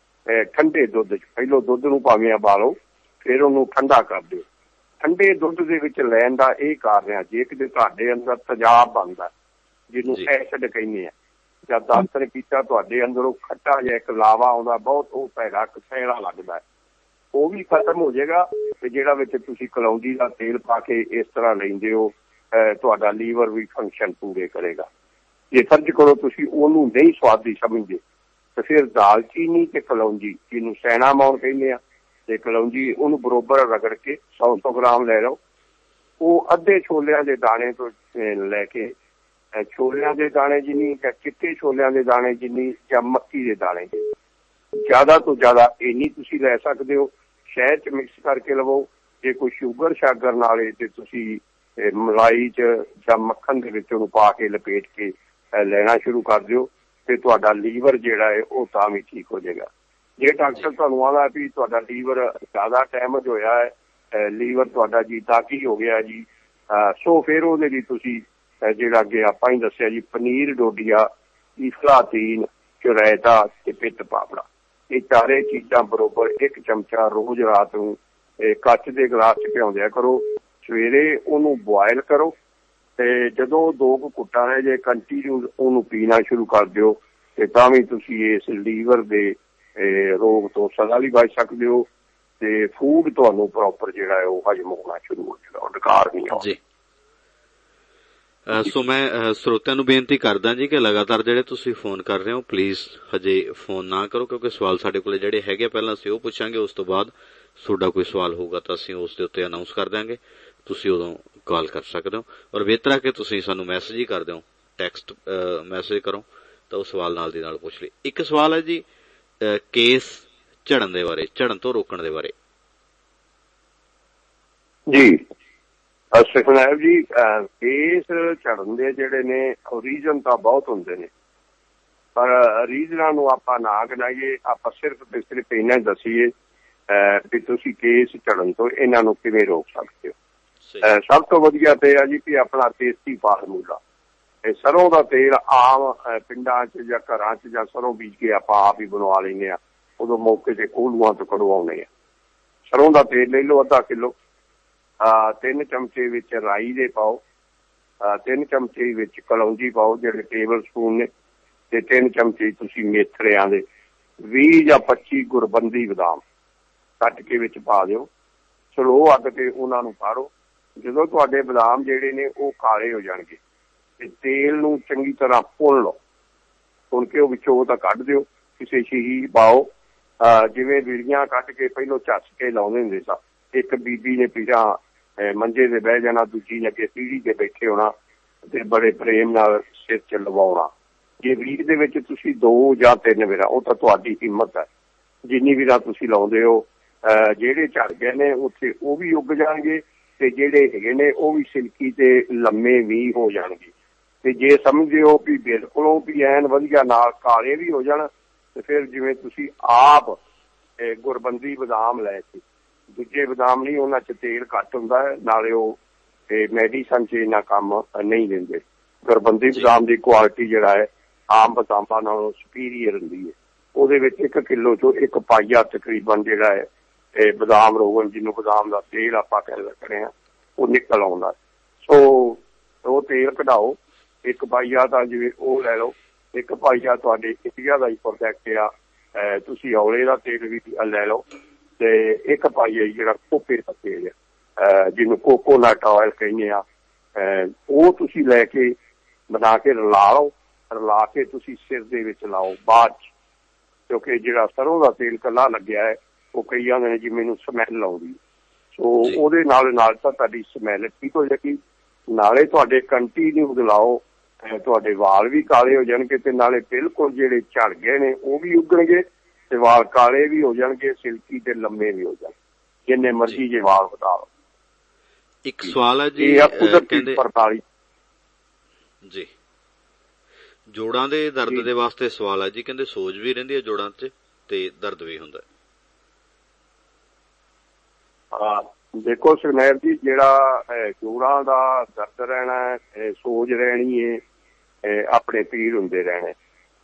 ਠੰਡੇ ਦੁੱਧ 'ਚ, ਪਹਿਲੋਂ ਦੁੱਧ ਨੂੰ ਭਾਵੇਂ ਉਬਾਲੋ, ਫਿਰ ਉਹਨੂੰ ਠੰਡਾ ਕਰ ਦਿਓ। ਠੰਡੇ ਦੁੱਧ ਦੇ ਵਿੱਚ ਲੈਣ ਦਾ ਇਹ ਕਾਰਨ ਆ, ਜੇ ਕਿਤੇ ਤੁਹਾਡੇ ਅੰਦਰ ਤੇਜ਼ਾਬ ਬਣਦਾ, ਜਿਹਨੂੰ ਐਸਿਡ ਕਹਿੰਦੇ ਆ, ਜਾਂ ਦਾਤਰ ਕੀਤਾ ਤੁਹਾਡੇ ਅੰਦਰੋਂ ਖੱਟਾ ਜਿਹਾ ਇੱਕ ਲਾਵਾ ਆਉਂਦਾ, ਬਹੁਤ ਉਹ ਭੈੜਾ ਕਸੈਲਾ ਲੱਗਦਾ, ਉਹ ਵੀ ਖਤਮ ਹੋ ਜਾਏਗਾ। ਤੇ ਜਿਹੜਾ ਵਿੱਚ ਤੁਸੀਂ ਕਲੌਂਜੀ ਦਾ ਤੇਲ ਪਾ ਕੇ ਇਸ ਤਰ੍ਹਾਂ ਲੈਂਦੇ ਹੋ, ਤੁਹਾਡਾ ਲੀਵਰ ਵੀ ਫੰਕਸ਼ਨ ਪੂਰੇ ਕਰੇਗਾ। ਜੇ ਫਰਜ਼ ਕਰੋ ਤੁਸੀਂ ਉਹਨੂੰ ਨਹੀਂ ਸਵਾਦੀ ਸਮਝਦੇ, ਤੇ ਫਿਰ ਦਾਲਚੀਨੀ ਤੇ ਕਲੌਂਜੀ, ਜਿਹਨੂੰ ਸੈਨਾਮੌਨ ਕਹਿੰਦੇ ਆ, ਤੇ ਕਲੌਂਜੀ, ਉਹਨੂੰ ਬਰੋਬਰ ਰਗੜ ਕੇ 100 ਗ੍ਰਾਮ ਲੈ ਲਓ। ਉਹ ਅੱਧੇ ਛੋਲਿਆਂ ਦੇ ਦਾਣੇ ਤੋਂ ਲੈ ਕੇ ਛੋਲਿਆਂ ਦੇ ਦਾਣੇ ਜਿੰਨੀ, ਜਾਂ ਚਿੱਟੇ ਛੋਲਿਆਂ ਦੇ ਦਾਣੇ ਜਿੰਨੀ, ਜਾਂ ਮੱਕੀ ਦੇ ਦਾਣੇ ਜਿੰਨੀ, ਜ਼ਿਆਦਾ ਤੋਂ ਜ਼ਿਆਦਾ ਇੰਨੀ ਤੁਸੀਂ ਲੈ ਸਕਦੇ ਹੋ। ਸ਼ਹਿਦ 'ਚ ਮਿਕਸ ਕਰਕੇ ਲਵੋ। ਜੇ ਕੋਈ ਸ਼ੂਗਰ ਸ਼ਾਗਰ ਨਾਲ ਤੇ ਤੁਸੀਂ ਮਲਾਈ 'ਚ ਜਾਂ ਮੱਖਣ ਦੇ ਵਿੱਚ ਉਹਨੂੰ ਪਾ ਕੇ ਲਪੇਟ ਕੇ ਲੈਣਾ ਸ਼ੁਰੂ ਕਰ ਦਿਓ, ਤੇ ਤੁਹਾਡਾ ਲੀਵਰ ਜਿਹੜਾ ਹੈ ਉਹ ਤਾਂ ਵੀ ਠੀਕ ਹੋ ਜਾਏਗਾ। ਜੇ ਡਾਕਟਰ ਤੁਹਾਨੂੰ ਆਉਂਦਾ ਵੀ ਤੁਹਾਡਾ ਲੀਵਰ ਜ਼ਿਆਦਾ ਡੈਮੇਜ ਹੋਇਆ ਹੈ, ਲੀਵਰ ਤੁਹਾਡਾ ਜੀ ਦਾਗੀ ਹੋ ਗਿਆ ਜੀ, ਸੋ ਫਿਰ ਉਹਦੇ ਲਈ ਤੁਸੀਂ ਜਿਹੜਾ ਅੱਗੇ ਆਪਾਂ ਹੀ ਦੱਸਿਆ ਜੀ, ਪਨੀਰ ਡੋਡੀਆ, ਇਫਲਾਤੀਨ, ਚੁਰੈਦਾ ਤੇ ਪਿੱਤ ਪਾਪੜਾ, ਇਹ ਚਾਰੇ ਚੀਜ਼ਾਂ ਬਰੋਬਰ 1 ਚਮਚਾ ਰੋਜ਼ ਰਾਤ ਨੂੰ ਕੱਚ ਦੇ ਗਲਾਸ 'ਚ ਭਿਉਂਦਿਆ ਕਰੋ। ਸਵੇਰੇ ਉਹਨੂੰ ਬੁਆਇਲ ਕਰੋ, ਤੇ ਜਦੋਂ 2 ਘੁੱਟਾਂ ਰਹਿ ਜੇ ਕੰਟੀਨਿਊ ਉਹਨੂੰ ਪੀਣਾ ਸ਼ੁਰੂ ਕਰ ਦਿਓ, ਤੇ ਤਾਂ ਵੀ ਤੁਸੀਂ ਇਸ ਲੀਵਰ ਦੇ ਰੋਗ ਤੋਂ ਸਦਾ ਲਈ ਬਚ ਸਕਦੇ ਹੋ, ਤੇ ਫੂਡ ਤੁਹਾਨੂੰ ਪ੍ਰੋਪਰ ਜਿਹੜਾ ਹੈ ਉਹ ਹਜਮ ਹੋਣਾ ਸ਼ੁਰੂ ਹੋ ਜਾਏਗਾ, ਡਕਾਰ ਨਹੀਂ ਆਉਂਦਾ। ਸੋ ਮੈਂ ਸਰੋਤਿਆਂ ਨੂੰ ਬੇਨਤੀ ਕਰਦਾ ਜੀ ਕਿ ਲਗਾਤਾਰ ਜਿਹੜੇ ਤੁਸੀਂ ਫੋਨ ਕਰ ਰਹੇ ਹੋ, ਪਲੀਜ਼ ਹਜੇ ਫੋਨ ਨਾ ਕਰੋ, ਕਿਉਂਕਿ ਸਵਾਲ ਸਾਡੇ ਕੋਲ ਜਿਹੜੇ ਹੈਗੇ ਪਹਿਲਾਂ ਅਸੀਂ ਉਹ ਪੁੱਛਾਂਗੇ, ਉਸ ਤੋਂ ਬਾਅਦ ਤੁਹਾਡਾ ਕੋਈ ਸਵਾਲ ਹੋਊਗਾ ਤਾਂ ਅਸੀਂ ਉਸ ਦੇ ਉੱਤੇ ਅਨਾਊਂਸ ਕਰ ਦਿਆਂਗੇ। ਤੁਸੀਂ ਉਦੋਂ ਕਾਲ ਕਰ ਸਕਦੇ ਹੋ। ਔਰ ਬਿਹਤਰ ਹੈ ਕਿ ਤੁਸੀਂ ਸਾਨੂੰ ਮੈਸੇਜ ਹੀ ਕਰ ਦਿਓ, ਟੈਕਸਟ ਮੈਸੇਜ ਕਰੋ ਤਾਂ ਉਹ ਸਵਾਲ ਨਾਲ ਦੀ ਨਾਲ ਪੁੱਛ ਲਈ। ਇੱਕ ਸਵਾਲ ਹੈ ਜੀ ਕੇਸ ਝੜਨ ਦੇ ਬਾਰੇ, ਝੜਨ ਤੋਂ ਰੋਕਣ ਦੇ ਬਾਰੇ। ਜੀ ਸੁਖਨਾਇਬ ਜੀ, ਕੇਸ ਝੜਨ ਦੇ ਜਿਹੜੇ ਨੇ ਰੀਜ਼ਨ ਤਾਂ ਬਹੁਤ ਹੁੰਦੇ ਨੇ, ਪਰ ਰੀਜ਼ਨਾਂ ਨੂੰ ਆਪਾਂ ਨਾ ਗਿਣਾਈਏ, ਆਪਾਂ ਸਿਰਫ ਤੇ ਸਿਰਫ ਇਹਨਾਂ ਦੱਸੀਏ ਵੀ ਤੁਸੀਂ ਕੇਸ ਝੜਨ ਤੋਂ ਇਹਨਾਂ ਨੂੰ ਕਿਵੇਂ ਰੋਕ ਸਕਦੇ ਹੋ। ਸਭ ਤੋਂ ਵਧੀਆ ਤੇ ਆ ਜੀ ਕਿ ਆਪਣਾ ਦੇਸੀ ਫਾਰਮੂਲਾ, ਇਹ ਸਰੋਂ ਦਾ ਤੇਲ ਆਮ ਪਿੰਡਾਂ 'ਚ ਜਾਂ ਘਰਾਂ 'ਚ ਜਾਂ ਸਰੋਂ ਬੀਜ ਕੇ ਆਪਾਂ ਆਪ ਹੀ ਬਣਵਾ ਲੈਂਦੇ ਹਾਂ, ਉਦੋਂ ਮੌਕੇ ਤੇ ਕੋਹਲੂਆਂ ਤੋਂ ਕਢਵਾਉਂਦੇ ਆ। ਸਰੋਂ ਦਾ ਤੇਲ ਲੈ ਲਓ ਅੱਧਾ ਕਿੱਲੋ, 3 ਚਮਚੇ ਵਿੱਚ ਰਾਈ ਦੇ ਪਾਓ, 3 ਚਮਚੇ ਵਿੱਚ ਕਲੌਂਜੀ ਪਾਓ ਜਿਹੜੇ ਟੇਬਲ ਸਪੂਨ ਨੇ, ਤੇ 3 ਚਮਚੇ ਤੁਸੀਂ ਮੇਥਰਿਆਂ ਦੇ, 20 ਜਾਂ 25 ਗੁਰਬੰਦੀ ਬਦਾਮ ਕੱਟ ਕੇ ਵਿੱਚ ਪਾ ਦਿਓ। ਸਲੋ ਅੱਗ ਤੇ ਉਹਨਾਂ ਨੂੰ ਕਾੜੋ। ਜਦੋਂ ਤੁਹਾਡੇ ਬਦਾਮ ਜਿਹੜੇ ਨੇ ਉਹ ਕਾਲੇ ਹੋ ਜਾਣਗੇ ਤੇ ਤੇਲ ਨੂੰ ਚੰਗੀ ਤਰ੍ਹਾਂ ਭੁੰਨ ਲਓ। ਭੁੰਨ ਕੇ ਉਹ ਵਿੱਚੋਂ ਉਹ ਤਾਂ ਕੱਢ ਦਿਓ, ਕਿਸੇ ਸ਼ੀਸ਼ੀ ਪਾਓ। ਜਿਵੇਂ ਬੀੜੀਆਂ ਕੱਢ ਕੇ ਪਹਿਲੋਂ ਝੱਸ ਕੇ ਲਾਉਂਦੇ ਹੁੰਦੇ ਸਾਂ, ਇੱਕ ਬੀਬੀ ਨੇ ਪਿਛਾਂ ਮੰਜੇ ਤੇ ਬਹਿ ਜਾਣਾ, ਦੂਜੀ ਨੇ ਅੱਗੇ ਪੀੜੀ ਤੇ ਬੈਠੇ ਹੋਣਾ ਤੇ ਬੜੇ ਪ੍ਰੇਮ ਨਾਲ ਸਿਰ 'ਚ ਲਵਾਉਣਾ। ਜੇ ਵੀਕ ਦੇ ਵਿੱਚ ਤੁਸੀਂ 2 ਜਾਂ 3 ਵਾਰ, ਉਹ ਤਾਂ ਤੁਹਾਡੀ ਹਿੰਮਤ ਹੈ, ਜਿੰਨੀ ਵਾਰ ਤੁਸੀਂ ਲਾਉਂਦੇ ਹੋ, ਜਿਹੜੇ ਝੜ ਗਏ ਨੇ ਉੱਥੇ ਉਹ ਵੀ ਉੱਗ ਜਾਣਗੇ ਤੇ ਜਿਹੜੇ ਹੈਗੇ ਨੇ ਉਹ ਵੀ ਸਿਲਕੀ ਤੇ ਲੰਮੇ ਵੀ ਹੋ ਜਾਣਗੇ। ਤੇ ਜੇ ਸਮਝਦੇ ਵੀ ਬਿਲਕੁਲੋਂ ਵੀ ਐਨ ਵਧੀਆ ਨਾਲ ਕਾਲੇ ਵੀ ਹੋ ਜਾਣ, ਤੇ ਫਿਰ ਜਿਵੇਂ ਤੁਸੀਂ ਆਪ ਗੁਰਬੰਦੀ ਬਦਾਮ ਲੈ ਕੇ, ਦੂਜੇ ਬਦਾਮ ਨਹੀਂ, ਉਹਨਾਂ 'ਚ ਤੇਲ ਘੱਟ ਹੁੰਦਾ ਹੈ, ਨਾਲੇ ਉਹ ਮੈਡੀਸਨ 'ਚ ਇੰਨਾ ਕੰਮ ਨਹੀਂ ਦਿੰਦੇ। ਗੁਰਬੰਦੀ ਬਦਾਮ ਦੀ ਕੁਆਲਿਟੀ ਜਿਹੜਾ ਹੈ ਆਮ ਬਦਾਮਾਂ ਨਾਲੋਂ ਸੁਪੀਰੀਅਰ ਹੁੰਦੀ ਹੈ। ਉਹਦੇ ਵਿੱਚ 1 ਕਿੱਲੋ 'ਚੋਂ 1 ਪਾਈਆ ਤਕਰੀਬਨ ਜਿਹੜਾ ਹੈ ਇਹ ਬਦਾਮ ਰੋਗਨ, ਜਿਹਨੂੰ ਬਦਾਮ ਦਾ ਤੇਲ ਆਪਾਂ ਕਹਿ ਸਕਦੇ ਹਾਂ, ਉਹ ਨਿਕਲ ਆਉਂਦਾ। ਸੋ ਉਹ ਤੇਲ ਕਢਾਓ। 1 ਪਾਈਆ ਤਾਂ ਜਿਵੇਂ ਉਹ ਲੈ ਲਓ, 1 ਪਾਈਆ ਤੁਹਾਡੇ ਇੰਡੀਆ ਦਾ ਹੀ ਪ੍ਰੋਡਕਟ ਆ, ਤੁਸੀਂ ਔਲੇ ਦਾ ਤੇਲ ਵੀ ਲੈ ਲਓ, ਤੇ 1 ਪਾਈਆ ਜਿਹੜਾ ਕੋਪੇ ਦਾ ਤੇਲ ਆ, ਜਿਹਨੂੰ ਕੋਕੋਨਟ ਆਇਲ ਕਹਿੰਦੇ ਆ, ਉਹ ਤੁਸੀਂ ਲੈ ਕੇ ਬਣਾ ਕੇ ਰਲਾ ਲਓ। ਰਲਾ ਕੇ ਤੁਸੀਂ ਸਿਰ ਦੇ ਵਿੱਚ ਲਾਓ ਬਾਅਦ 'ਚ, ਕਿਉਂਕਿ ਜਿਹੜਾ ਸਰੋਂ ਦਾ ਤੇਲ ਇਕੱਲਾ ਲੱਗਿਆ ਹੈ ਉਹ ਕਈਆਂ ਨੇ ਜੀ ਮੈਨੂੰ ਸਮੈਲ ਆਉਂਦੀ, ਸੋ ਉਹਦੇ ਨਾਲ ਤਾਂ ਤੁਹਾਡੀ ਸਮੈਲ ਠੀਕ ਹੋ ਜਾਏਗੀ। ਨਾਲੇ ਤੁਹਾਡੇ ਕੰਟੀਨਿਊ ਲਾਓ, ਤੁਹਾਡੇ ਵਾਲ ਵੀ ਕਾਲੇ ਹੋ ਜਾਣਗੇ ਤੇ ਨਾਲੇ ਬਿਲਕੁਲ ਜਿਹੜੇ ਝੜ ਗਏ ਨੇ ਉਹ ਵੀ ਉੱਗਣਗੇ ਤੇ ਵਾਲ ਕਾਲੇ ਵੀ ਹੋ ਜਾਣਗੇ, ਸਿਲਕੀ ਤੇ ਲੰਮੇ ਵੀ ਹੋ ਜਾਣਗੇ, ਜਿੰਨੇ ਮਰਜ਼ੀ ਜੇ ਵਾਲ ਵਧਾ ਲਓ। ਇੱਕ ਸਵਾਲ ਹੈ ਜੀ, ਕਹਿੰਦੇ ਜੀ ਜੋੜਾਂ ਦੇ ਦਰਦ ਦੇ ਵਾਸਤੇ ਸਵਾਲ ਹੈ ਜੀ, ਕਹਿੰਦੇ ਸੋਜ ਵੀ ਰਹਿੰਦੀ ਹੈ ਜੋੜਾਂ 'ਚ ਤੇ ਦਰਦ ਵੀ ਹੁੰਦਾ। ਦੇਖੋ ਸੁਖਨੈਬ ਜੀ, ਜਿਹੜਾ ਜੋੜਾਂ ਦਾ ਦਰਦ ਰਹਿਣਾ, ਸੋਜ ਰਹਿਣੀ ਹੈ, ਆਪਣੇ ਪੀੜ ਹੁੰਦੇ ਰਹਿਣੇ,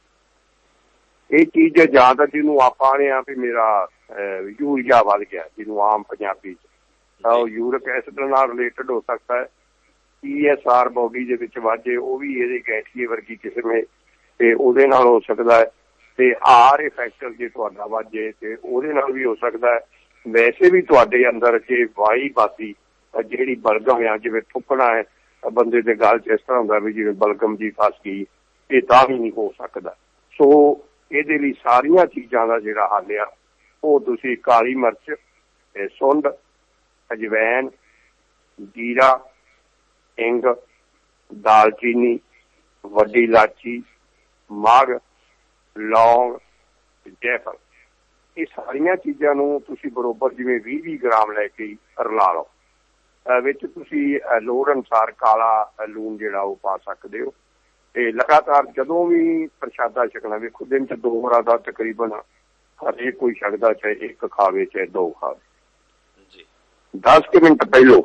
ਇਹ ਚੀਜ਼ ਜਾਂ ਤਾਂ ਜਿਹਨੂੰ ਆਪਾਂ ਨੇ ਆ ਵੀ ਮੇਰਾ ਯੂਰੀਆ ਵੱਧ ਗਿਆ, ਜਿਹਨੂੰ ਆਮ ਪੰਜਾਬੀ 'ਚ ਤਾਂ ਉਹ ਯੂਰਿਕ ਐਸਿਡ ਨਾਲ ਰਿਲੇਟਡ ਹੋ ਸਕਦਾ ਹੈ। ESR ਬੋਡੀ ਦੇ ਵਿੱਚ ਵਾਜੇ, ਉਹ ਵੀ ਇਹਦੇ ਗੈਠੀਏ ਵਰਗੀ ਕਿਸਮ ਹੈ ਤੇ ਉਹਦੇ ਨਾਲ ਹੋ ਸਕਦਾ ਹੈ। ਤੇ R ਇਫੈਕਟਰ ਜੇ ਤੁਹਾਡਾ ਵਾਜੇ ਤੇ ਉਹਦੇ ਨਾਲ ਵੀ ਹੋ ਸਕਦਾ ਹੈ। ਵੈਸੇ ਵੀ ਤੁਹਾਡੇ ਅੰਦਰ ਜੇ ਵਾਈ ਬਾਦੀ ਜਿਹੜੀ ਬਲਗਮ ਆ, ਜਿਵੇਂ ਥੁੱਕਣਾ ਹੈ ਬੰਦੇ ਦੇ ਗਲ 'ਚ, ਇਸ ਤਰ੍ਹਾਂ ਹੁੰਦਾ ਵੀ ਜਿਵੇਂ ਬਲਗਮ ਜੀ ਫਸ ਗਈ, ਇਹ ਤਾਂ ਵੀ ਨਹੀਂ ਹੋ ਸਕਦਾ। ਸੋ ਇਹਦੇ ਲਈ ਸਾਰੀਆਂ ਚੀਜ਼ਾਂ ਦਾ ਜਿਹੜਾ ਹੱਲ ਆ ਉਹ ਤੁਸੀਂ ਕਾਲੀ ਮਿਰਚ, ਸੁੰਡ, ਅਜਵੈਨ, ਜੀਰਾ, ਹਿੰਗ, ਦਾਲਚੀਨੀ, ਵੱਡੀ ਇਲਾਚੀ, ਮਗ, ਲੌਂਗ, ਜੈਫਲ, ਇਹ ਸਾਰੀਆਂ ਚੀਜ਼ਾਂ ਨੂੰ ਤੁਸੀਂ ਬਰੋਬਰ ਜਿਵੇਂ 20-20 ਗ੍ਰਾਮ ਲੈ ਕੇ ਰਲਾ ਲਓ। ਵਿੱਚ ਤੁਸੀਂ ਲੋੜ ਅਨੁਸਾਰ ਕਾਲਾ ਲੂਣ ਜਿਹੜਾ ਉਹ ਪਾ ਸਕਦੇ ਹੋ। ਤੇ ਲਗਾਤਾਰ ਜਦੋਂ ਵੀ ਪ੍ਰਸ਼ਾਦਾ ਛਕਣਾ, ਵੇਖੋ ਦਿਨ 'ਚ 2 ਵਾਰ ਦਾ ਤਕਰੀਬਨ ਹਰੇਕ ਕੋਈ ਛਕਦਾ, ਚਾਹੇ 1 ਖਾਵੇ ਚਾਹੇ 2 ਖਾਵੇ। 10 ਮਿੰਟ ਪਹਿਲੋਂ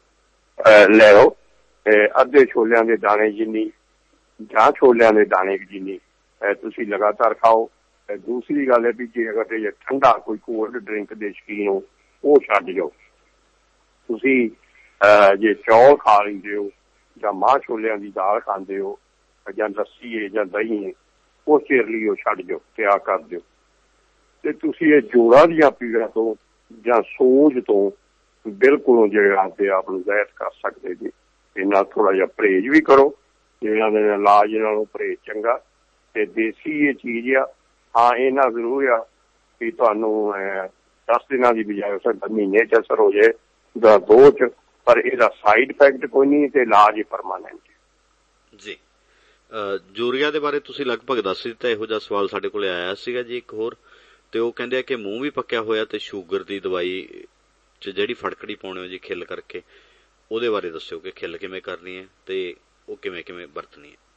ਲੈ ਲਓ ਅੱਧੇ ਛੋਲਿਆਂ ਦੇ ਦਾਣੇ ਜਿੰਨੀ ਜਾਂ ਛੋਲਿਆਂ ਦੇ ਦਾਣੇ ਜਿੰਨੀ ਤੁਸੀਂ ਲਗਾਤਾਰ ਖਾਓ। ਦੂਸਰੀ ਗੱਲ ਹੈ ਵੀ ਜੇ ਅਗਰ ਜੇ ਠੰਡਾ ਕੋਈ ਕੋਲਡ ਡਰਿੰਕ ਦੇ ਸ਼ੌਕੀਨ ਹੋ, ਉਹ ਛੱਡ ਜਾਓ। ਤੁਸੀਂ ਜੇ ਚੌਲ ਖਾ ਲੈਂਦੇ ਹੋ ਜਾਂ ਮਾਂਹ ਛੋਲਿਆਂ ਦੀ ਦਾਲ ਖਾਂਦੇ ਹੋ ਜਾਂ ਲੱਸੀ ਹੈ ਜਾਂ ਦਹੀਂ ਹੈ, ਉਸ ਚਿਰ ਲਈ ਉਹ ਛੱਡ ਜਾਓ, ਤਿਆਗ ਕਰ ਦਿਓ। ਤੇ ਤੁਸੀਂ ਇਹ ਜੋੜਾਂ ਦੀਆਂ ਪੀੜਾਂ ਤੋਂ ਜਾਂ ਸੋਜ ਤੋਂ ਬਿਲਕੁਲ ਜਿਹੜੇ ਆਪਦੇ ਆਪ ਨੂੰ ਰਹਿਤ ਕਰ ਸਕਦੇ ਜੀ। ਇਹਨਾਂ ਥੋੜ੍ਹਾ ਜਿਹਾ ਪਰਹੇਜ਼ ਵੀ ਕਰੋ, ਇਹਨਾਂ ਦੇ ਇਲਾਜ ਨਾਲੋਂ ਪਰਹੇਜ਼ ਚੰਗਾ। ਤੇ ਦੇਸੀ ਇਹ ਚੀਜ਼ ਆ। ਹਾਂ, ਇਹਨਾਂ ਜ਼ਰੂਰ ਆ ਕਿ ਤੁਹਾਨੂੰ 10 ਦਿਨਾਂ ਦੀ ਬਜਾਏ ਮਹੀਨੇ 'ਚ ਅਸਰ ਹੋ ਜਾਏ ਜਾਂ 2 'ਚ, पर इहदा साइड इफैक्ट कोई नहीं ते इलाज परमानेंट जी। यूरिया दे बारे तुसीं लगभग दस दिता। इहो जिहा सवाल साडे कोल आया सीगा जी एक होर, ते ओह कहिंदे आ कि मूँह भी पक्किया होया ते शूगर दी दवाई च जिहड़ी फड़कड़ी पाउणे हो जी खिल करके, ਉਹਦੇ ਬਾਰੇ ਦੱਸਿਓ ਕਿ ਖਿੱਲ ਕਿਵੇਂ ਕਰਨੀ ਹੈ ਤੇ ਉਹ ਕਿਵੇਂ ਕਿਵੇਂ ਵਰਤਣੀ ਹੈ।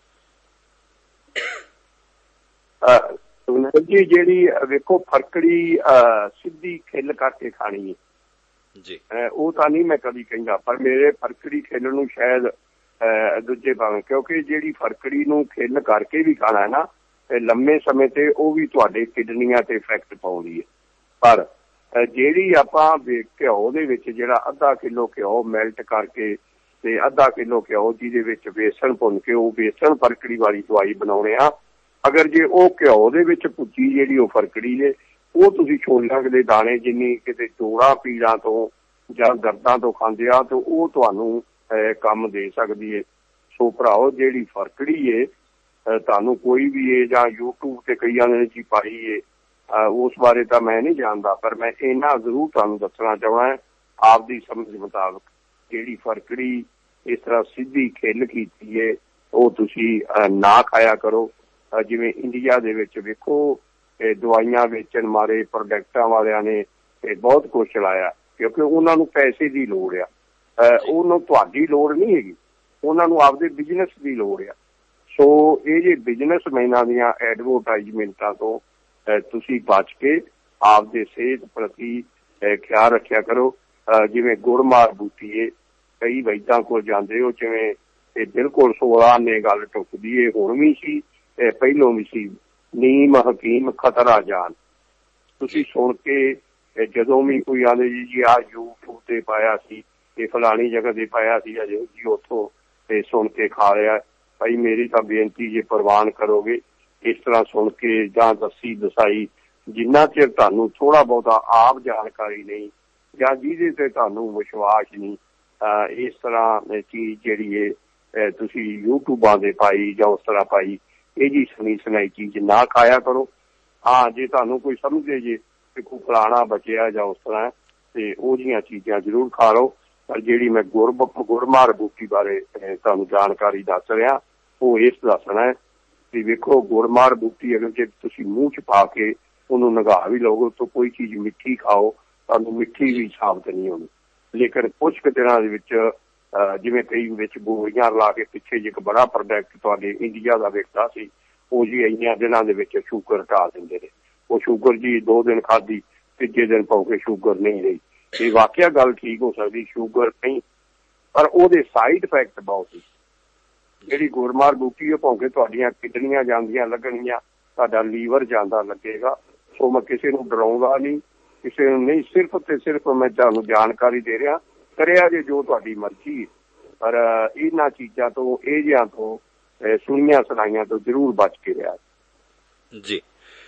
ਜੀ ਜਿਹੜੀ ਵੇਖੋ ਫਰਕੜੀ ਸਿੱਧੀ ਖਿੱਲ ਕਰਕੇ ਖਾਣੀ ਹੈ ਜੀ, ਉਹ ਤਾਂ ਨਹੀਂ ਮੈਂ ਕਦੀ ਕਹਿੰਦਾ, ਪਰ ਮੇਰੇ ਫਰਕੜੀ ਖਿੱਲ ਨੂੰ ਸ਼ਾਇਦ ਦੂਜੇ ਭਾਵੇਂ, ਕਿਉਂਕਿ ਜਿਹੜੀ ਫਰਕੜੀ ਨੂੰ ਖਿੱਲ ਕਰਕੇ ਵੀ ਖਾਣਾ ਹੈ ਨਾ ਤੇ ਲੰਮੇ ਸਮੇਂ ਤੇ ਉਹ ਵੀ ਤੁਹਾਡੇ ਕਿਡਨੀਆਂ ਤੇ ਇਫੈਕਟ ਪਾਉਂਦੀ ਹੈ। ਪਰ ਜਿਹੜੀ ਆਪਾਂ ਘਿਓ ਦੇ ਵਿੱਚ ਜਿਹੜਾ ਅੱਧਾ ਕਿਲੋ ਘਿਓ ਮੈਲਟ ਕਰਕੇ ਤੇ ਅੱਧਾ ਕਿਲੋ ਘਿਓ ਜਿਹਦੇ ਵਿੱਚ ਬੇਸਣ ਭੁੰਨ ਕੇ ਉਹ ਬੇਸਣ ਫਰਕੜੀ ਵਾਲੀ ਦਵਾਈ ਬਣਾਉਣੇ ਆ, ਅਗਰ ਜੇ ਉਹ ਘਿਓ ਦੇ ਵਿੱਚ ਭੁੱਜੀ ਜਿਹੜੀ ਉਹ ਫਰਕੜੀ ਹੈ ਉਹ ਤੁਸੀਂ ਛੋਲਿਆਂ ਦੇ ਦਾਣੇ ਜਿੰਨੀ ਕਿਤੇ ਜੋੜਾਂ ਪੀੜਾਂ ਤੋਂ ਜਾਂ ਦਰਦਾਂ ਤੋਂ ਖਾਂਦੇ ਆ ਤਾਂ ਉਹ ਤੁਹਾਨੂੰ ਕੰਮ ਦੇ ਸਕਦੀ ਹੈ। ਸੋ ਭਰਾਓ ਜਿਹੜੀ ਫਰਕੜੀ ਹੈ ਤੁਹਾਨੂੰ ਕੋਈ ਵੀ ਹੈ ਜਾਂ YouTube ਤੇ ਕਈਆਂ ਨੇ ਜੀ ਪਾਈ ਹੈ, ਉਸ ਬਾਰੇ ਤਾਂ ਮੈਂ ਨਹੀਂ ਜਾਣਦਾ, ਪਰ ਮੈਂ ਇੰਨਾ ਜ਼ਰੂਰ ਤੁਹਾਨੂੰ ਦੱਸਣਾ ਚਾਹੁੰਦਾ ਆਪਦੀ ਸਮਝ ਮੁਤਾਬਕ ਜਿਹੜੀ ਫਰਕੜੀ ਇਸ ਤਰ੍ਹਾਂ ਸਿੱਧੀ ਖਿੱਲ ਕੀਤੀ ਹੈ ਉਹ ਤੁਸੀਂ ਨਾ ਖਾਇਆ ਕਰੋ। ਜਿਵੇਂ ਇੰਡੀਆ ਦੇ ਵਿੱਚ ਵੇਖੋ ਦਵਾਈਆਂ ਵੇਚਣ ਮਾਰੇ ਪ੍ਰੋਡਕਟਾਂ ਵਾਲਿਆਂ ਨੇ ਬਹੁਤ ਕੁਛ ਚਲਾਇਆ, ਕਿਉਂਕਿ ਉਹਨਾਂ ਨੂੰ ਪੈਸੇ ਦੀ ਲੋੜ ਆ, ਉਹਨੂੰ ਤੁਹਾਡੀ ਲੋੜ ਨਹੀਂ ਹੈਗੀ, ਉਹਨਾਂ ਨੂੰ ਆਪਦੇ ਬਿਜ਼ਨਸ ਦੀ ਲੋੜ ਆ। ਸੋ ਇਹ ਜੇ ਬਿਜ਼ਨਸਮੈਨਾਂ ਦੀਆਂ ਐਡਵਰਟਾਈਜ਼ਮੈਂਟਾਂ ਤੋਂ ਤੁਸੀਂ ਬਚ ਕੇ ਆਪਦੇ ਸਿਹਤ ਪ੍ਰਤੀ ਖਿਆਲ ਰੱਖਿਆ ਕਰੋ। ਜਿਵੇਂ ਗੁੜਮਾਰ ਬੂਟੀ ਹੈ, ਕਈ ਵੈਦਾਂ ਕੋਲ ਜਾਂਦੇ ਹੋ, ਜਿਵੇਂ ਇਹ ਬਿਲਕੁਲ 16 ਨੇ ਗੱਲ ਟੁੱਕਦੀ ਹੈ, ਹੁਣ ਵੀ ਸੀ ਪਹਿਲੋਂ ਵੀ ਸੀ, ਨੀਮ ਹਕੀਮ ਖਤਰਾ ਜਾਨ। ਤੁਸੀਂ ਸੁਣ ਕੇ ਜਦੋਂ ਵੀ ਕੋਈ ਆਂਦੇ ਜੀ ਆਹ YouTube ਤੇ ਪਾਇਆ ਸੀ, ਇਹ ਫਲਾਣੀ ਜਗ੍ਹਾ ਤੇ ਪਾਇਆ ਸੀ ਅਜੇ ਜੀ, ਉੱਥੋਂ ਤੇ ਸੁਣ ਕੇ ਖਾ ਲਿਆ, ਭਾਈ ਮੇਰੀ ਤਾਂ ਬੇਨਤੀ ਜੇ ਪ੍ਰਵਾਨ ਕਰੋਗੇ ਇਸ ਤਰ੍ਹਾਂ ਸੁਣ ਕੇ ਜਾਂ ਦੱਸੀ ਦਸਾਈ, ਜਿੰਨਾ ਚਿਰ ਤੁਹਾਨੂੰ ਥੋੜ੍ਹਾ ਬਹੁਤਾ ਆਪ ਜਾਣਕਾਰੀ ਨਹੀਂ ਜਾਂ ਜਿਹਦੇ ਤੇ ਤੁਹਾਨੂੰ ਵਿਸ਼ਵਾਸ ਨਹੀਂ, ਇਸ ਤਰ੍ਹਾਂ ਚੀਜ਼ ਜਿਹੜੀ ਹੈ ਤੁਸੀਂ ਯੂਟਿਊਬਾਂ ਦੇ ਪਾਈ ਜਾਂ ਉਸ ਤਰ੍ਹਾਂ ਪਾਈ, ਇਹ ਜੀ ਸੁਣੀ ਸੁਣਾਈ ਚੀਜ਼ ਨਾ ਖਾਇਆ ਕਰੋ। ਹਾਂ, ਜੇ ਤੁਹਾਨੂੰ ਕੋਈ ਸਮਝੇ ਜੇ ਕਿ ਕੋਈ ਫਲਾਣਾ ਬਚਿਆ ਜਾਂ ਉਸ ਤਰ੍ਹਾਂ, ਤੇ ਉਹ ਜਿਹੀਆਂ ਚੀਜ਼ਾਂ ਜ਼ਰੂਰ ਖਾ ਲਓ। ਪਰ ਜਿਹੜੀ ਮੈਂ ਗੁੜਮਾਰ ਬੂਟੀ ਬਾਰੇ ਤੁਹਾਨੂੰ ਜਾਣਕਾਰੀ ਦੱਸ ਰਿਹਾ ਉਹ ਇਸ ਦੱਸਣਾ ਵੀ ਵੇਖੋ ਗੁੜਮਾਰ ਬੂਟੀ ਅਗਰ ਜੇ ਤੁਸੀਂ ਮੂੰਹ 'ਚ ਪਾ ਕੇ ਉਹਨੂੰ ਨਗਾ ਵੀ ਲਓਗੇ ਤਾਂ ਕੋਈ ਚੀਜ਼ ਮਿੱਠੀ ਖਾਓ ਤੁਹਾਨੂੰ ਮਿੱਠੀ ਵੀ ਸਾਬਤ ਨਹੀਂ ਹੋਣੀ, ਲੇਕਿਨ ਕੁਛ ਕੁ ਦਿਨਾਂ ਦੇ ਵਿੱਚ ਜਿਵੇਂ ਕਈ ਵਿੱਚ ਗੋਲੀਆਂ ਲਾ ਕੇ ਪਿੱਛੇ ਜੇ ਇੱਕ ਬੜਾ ਪ੍ਰੋਡਕਟ ਤੁਹਾਡੇ ਇੰਡੀਆ ਦਾ ਵਿਕਦਾ ਸੀ, ਉਹ ਜੀ ਇੰਨਿਆਂ ਦਿਨਾਂ ਦੇ ਵਿੱਚ ਸ਼ੂਗਰ ਹਟਾ ਦਿੰਦੇ ਨੇ। ਉਹ ਸ਼ੂਗਰ ਜੀ 2 ਦਿਨ ਖਾਧੀ, ਤੀਜੇ ਦਿਨ ਪਾਉ ਕੇ ਸ਼ੂਗਰ ਨਹੀਂ ਰਹੀ। ਇਹ ਵਾਕਿਆ ਗੱਲ ਠੀਕ ਹੋ ਸਕਦੀ, ਸ਼ੂਗਰ ਨਹੀਂ, ਪਰ ਉਹਦੇ ਸਾਈਡ ਇਫੈਕਟ ਬਹੁਤ ਸੀ। ਜਿਹੜੀ ਗੁੜਮਾਰ ਬੂਟੀ ਉਹ ਭਾਵੇਂ ਤੁਹਾਡੀਆਂ ਕਿਡਨੀਆਂ ਜਾਂਦੀਆਂ ਲੱਗਣਗੀਆਂ, ਤੁਹਾਡਾ ਲੀਵਰ ਜਾਂਦਾ ਲੱਗੇਗਾ। ਸੋ ਮੈਂ ਕਿਸੇ ਨੂੰ ਡਰਾਉਂਦਾ ਨਹੀਂ, ਕਿਸੇ ਨੂੰ ਨਹੀਂ, ਸਿਰਫ ਤੇ ਸਿਰਫ ਮੈਂ ਤੁਹਾਨੂੰ ਜਾਣਕਾਰੀ ਦੇ ਰਿਹਾ, ਕਰਿਆ ਜੇ ਜੋ ਤੁਹਾਡੀ ਮਰਜ਼ੀ, ਪਰ ਇਹਨਾਂ ਚੀਜ਼ਾਂ ਤੋਂ ਇਹ ਜਿਹਾਂ ਤੋਂ ਸੁਣੀਆਂ ਸੁਣਾਈਆਂ ਤੋਂ ਜ਼ਰੂਰ ਬਚ ਕੇ ਰਿਹਾ ਜੀ।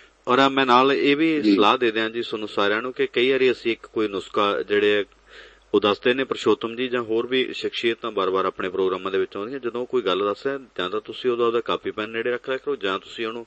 ਔਰ ਮੈਂ ਨਾਲ ਇਹ ਵੀ ਸਲਾਹ ਦੇ ਦਿਆਂ ਜੀ ਤੁਹਾਨੂੰ ਸਾਰਿਆਂ ਨੂੰ ਕਿ ਕਈ ਵਾਰੀ ਅਸੀਂ ਇੱਕ ਕੋਈ ਨੁਸਖਾ ਜਿਹੜੇ ਉਹ ਦੱਸਦੇ ਨੇ ਪਰਸ਼ੋਤਮ ਜੀ ਜਾਂ ਹੋਰ ਵੀ ਸ਼ਖਸੀਅਤਾਂ ਬਾਰ-ਬਾਰ ਆਪਣੇ ਪ੍ਰੋਗਰਾਮਾਂ ਦੇ ਵਿੱਚ ਆਉਂਦੀਆਂ, ਜਦੋਂ ਕੋਈ ਗੱਲ ਦੱਸਦਾ ਜਾਂ ਤਾਂ ਤੁਸੀਂ ਉਹਦਾ ਕਾਪੀ ਪੈਨ ਨੇੜੇ ਰੱਖ ਲਿਆ ਕਰੋ ਜਾਂ ਤੁਸੀਂ ਉਹਨੂੰ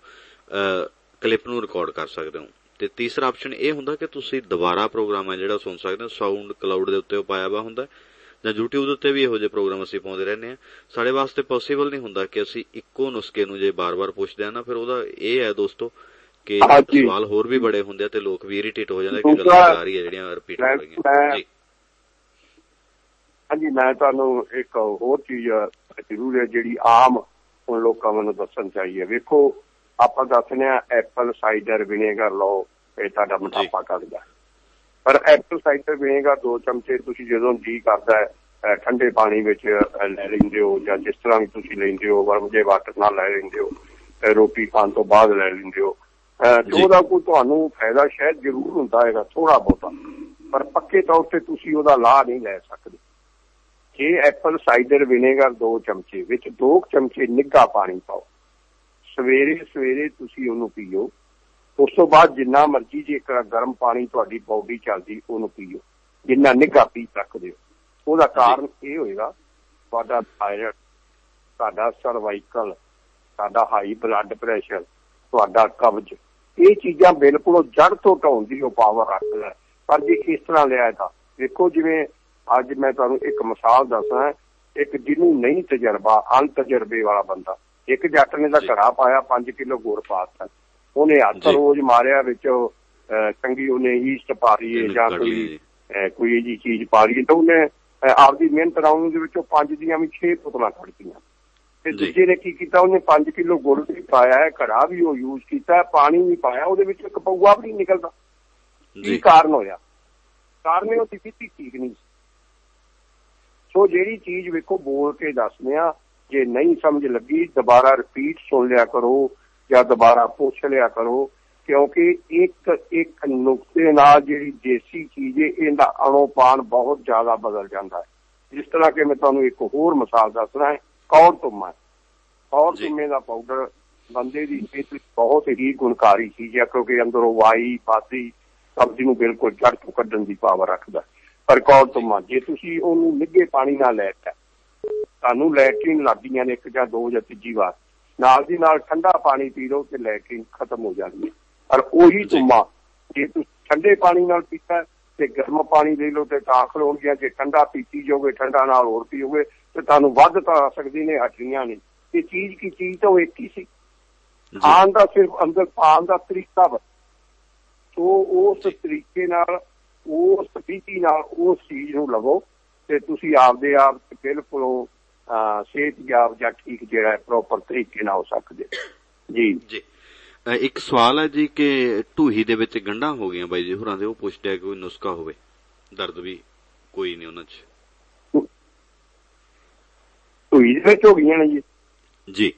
ਕਲਿੱਪ ਨੂੰ ਰਿਕਾਰਡ ਕਰ ਸਕਦੇ ਹੋ। ਤੇ ਤੀਸਰਾ ਆਪਸ਼ਨ ਇਹ ਹੁੰਦਾ ਕਿ ਤੁਸੀਂ ਦੁਬਾਰਾ ਪ੍ਰੋਗਰਾਮ ਹੈ ਜਿਹੜਾ ਸੁਣ ਸਕਦੇ ਹੋ, ਸਾਊਂਡ ਕਲਾਊਡ ਦੇ ਉੱਤੇ ਉਹ ਪਾਇਆ ਵਾ ਹੁੰਦਾ ਜਾਂ YouTube ਦੇ ਉੱਤੇ ਵੀ ਇਹੋ ਜਿਹੇ ਪ੍ਰੋਗਰਾਮ ਅਸੀਂ ਪਾਉਂਦੇ ਰਹਿੰਦੇ ਹਾਂ। ਸਾਡੇ ਵਾਸਤੇ ਪੋਸੀਬਲ ਨਹੀਂ ਹੁੰਦਾ ਕਿ ਅਸੀਂ ਇੱਕੋ ਨੁਸਖੇ ਨੂੰ ਜੇ ਬਾਰ-ਬਾਰ ਪੁੱਛਦੇ ਹਾਂ ਨਾ, ਫਿਰ ਉਹਦਾ ਇਹ ਹੈ ਦੋਸਤੋ ਕਿ ਸਵਾਲ ਹੋਰ ਵੀ ਬੜੇ ਹੁੰਦੇ ਆ ਤੇ ਲੋਕ ਵੀ ਇਰੀਟੇਟ ਹੋ ਜਾਂਦੇ ਕਿ ਗੱਲਾਂ ਆ ਰਹੀ ਹੈ ਜਿਹੜੀਆਂ ਰਿਪੀਟ ਹੋ ਰਹੀਆਂ ਜੀ। ਹਾਂਜੀ, ਮੈਂ ਤੁਹਾਨੂੰ ਇੱਕ ਹੋਰ ਚੀਜ਼ ਜ਼ਰੂਰ ਹੈ ਜਿਹੜੀ ਆਮ ਹੁਣ ਲੋਕਾਂ ਮੈਨੂੰ ਦੱਸਣ ਚਾਹੀਏ। ਵੇਖੋ ਆਪਾਂ ਦੱਸਦੇ ਹਾਂ ਐਪਲ ਸਾਈਡਰ ਵਿਨੇਗਰ ਲਓ, ਇਹ ਤੁਹਾਡਾ ਮੋਟਾਪਾ ਘੱਟਦਾ, ਪਰ ਐਪਲ ਸਾਈਡਰ ਵਿਨੇਗਰ 2 ਚਮਚੇ ਤੁਸੀਂ ਜਦੋਂ ਜੀ ਕਰਦਾ ਠੰਡੇ ਪਾਣੀ ਵਿੱਚ ਲੈ ਲੈਂਦੇ ਹੋ ਜਾਂ ਜਿਸ ਤਰ੍ਹਾਂ ਵੀ ਤੁਸੀਂ ਲੈਂਦੇ ਹੋ, ਗਰਮ ਜਿਹੇ ਵਾਟਰ ਨਾਲ ਲੈ ਲੈਂਦੇ ਹੋ, ਰੋਟੀ ਖਾਣ ਤੋਂ ਬਾਅਦ ਲੈ ਲੈਂਦੇ ਹੋ, ਤੇ ਉਹਦਾ ਕੋਈ ਤੁਹਾਨੂੰ ਫਾਇਦਾ ਸ਼ਾਇਦ ਜ਼ਰੂਰ ਹੁੰਦਾ ਹੈਗਾ ਥੋੜ੍ਹਾ ਬਹੁਤਾ, ਪਰ ਪੱਕੇ ਤੌਰ ਤੇ ਤੁਸੀਂ ਉਹਦਾ ਲਾਹ ਨਹੀਂ ਲੈ ਸਕਦੇ। ਜੇ ਐਪਲ ਸਾਈਡਰ ਵਿਨੇਗਰ 2 ਚਮਚੇ ਵਿੱਚ 2 ਚਮਚੇ ਨਿੱਘਾ ਪਾਣੀ ਪਾਓ, ਸਵੇਰੇ ਤੁਸੀਂ ਉਹਨੂੰ ਪੀਓ, ਉਸ ਤੋਂ ਬਾਅਦ ਜਿੰਨਾ ਮਰਜ਼ੀ ਜੇਕਰ ਗਰਮ ਪਾਣੀ ਤੁਹਾਡੀ ਬੌਡੀ ਚੱਲਦੀ ਉਹਨੂੰ ਪੀਓ, ਜਿੰਨਾ ਨਿੱਘਾ ਪੀ ਸਕਦੇ ਹੋ। ਉਹਦਾ ਕਾਰਨ ਇਹ ਹੋਏਗਾ ਤੁਹਾਡਾ ਥਾਇਰਾਇਡ, ਤੁਹਾਡਾ ਸਰਵਾਈਕਲ, ਤੁਹਾਡਾ ਹਾਈ ਬਲੱਡ ਪ੍ਰੈਸ਼ਰ, ਤੁਹਾਡਾ ਕਬਜ਼, ਇਹ ਚੀਜ਼ਾਂ ਬਿਲਕੁਲ ਜੜ੍ਹ ਤੋਂ ਢਾਉਣ ਦੀ ਉਹ ਪਾਵਰ ਰੱਖਦਾ। ਪਰ ਜੇ ਇਸ ਤਰ੍ਹਾਂ ਲਿਆ ਤਾਂ ਵੇਖੋ ਜਿਵੇਂ ਅੱਜ मैं तुहानूं एक मिसाल दसना, एक जिन्हों नहीं तजर्बा, अनतजर्बे वाला बंदा, एक जट ने तां घड़ा पाया 5 किलो गुड़ पाता, उन्हें हत्थ रोज मारिया विच चंगी उन्हें ईस्ट पा ली है जां कोई जी चीज पा ली, तो उन्हें आपकी मेहनत राउंड दे विचों 5 दियां भी 6 बोतलां कढदियां। ते दूजे ने की कीता, उन्हें 5 किलो गुड़ भी पाया है, घड़ा भी वो यूज किया, पानी भी पाया, उहदे विच इक पौआ भी नहीं निकलदा। की कारण होया? कारण वो स्थिति ठीक नहीं। सो जिहड़ी चीज वेखो बोल के दसने आ, जे नहीं समझ लगी दोबारा रिपीट सुन लिया करो या दोबारा पुछ लिया करो, क्योंकि एक एक नुकते नाल जिहड़ी देसी चीज है इहदा अणोपान बहुत ज्यादा बदल जाता है। जिस तरह के मैं तुहानूं एक होर मिसाल दसना है, कौड़ तुम्मा। कौड़ तुम्मे का पाउडर बंदे की सेहत बहुत ही गुणकारी चीज है, क्योंकि अंदरों वाई बादी सब्जी नूं बिल्कुल जड़ तो कड्ढण की पावर रखता। पर कौड़ तुम्मा जे तुसीं उहनूं निੱਘੇ पानी नाल लैता, तुहानूं लैट्रिन लगदियां ने 1 ਜਾਂ 2 ਜਾਂ 3 वार, नाल दी नाल ठंडा पानी पी लो तो लैट्रिन खत्म हो जाती है। पर उही तुम्मा जे तुसीं ठंडे पानी नाल पीता ते गर्म पानी ले लो तो दाखल हो गया, जे ठंडा पीती जाओगे ठंडा नाल होर पीओगे तो तुहानूं वध तां सकदी ने हटणियां नहीं। ये चीज की चीज तो एक ही सी, खाण दा सिर्फ अंदर पाण दा तरीका बस। तो उस तरीके नाल उस विधि नाल उस चीज नूं लवो ते तुसीं आपदे आप बिल्कुल सेहतयाब जां ठीक जिहड़ा प्रॉपर तरीके नाल हो सकदे जी। जी एक सवाल है जी कि ढूही दे विच गंढां हो गईयां बाई जी होरां दे, ओह पुछदे कोई नुस्खा होवे? दर्द भी कोई नहीं उन्हां च। ढूही दे विच हो गईयां ने जी।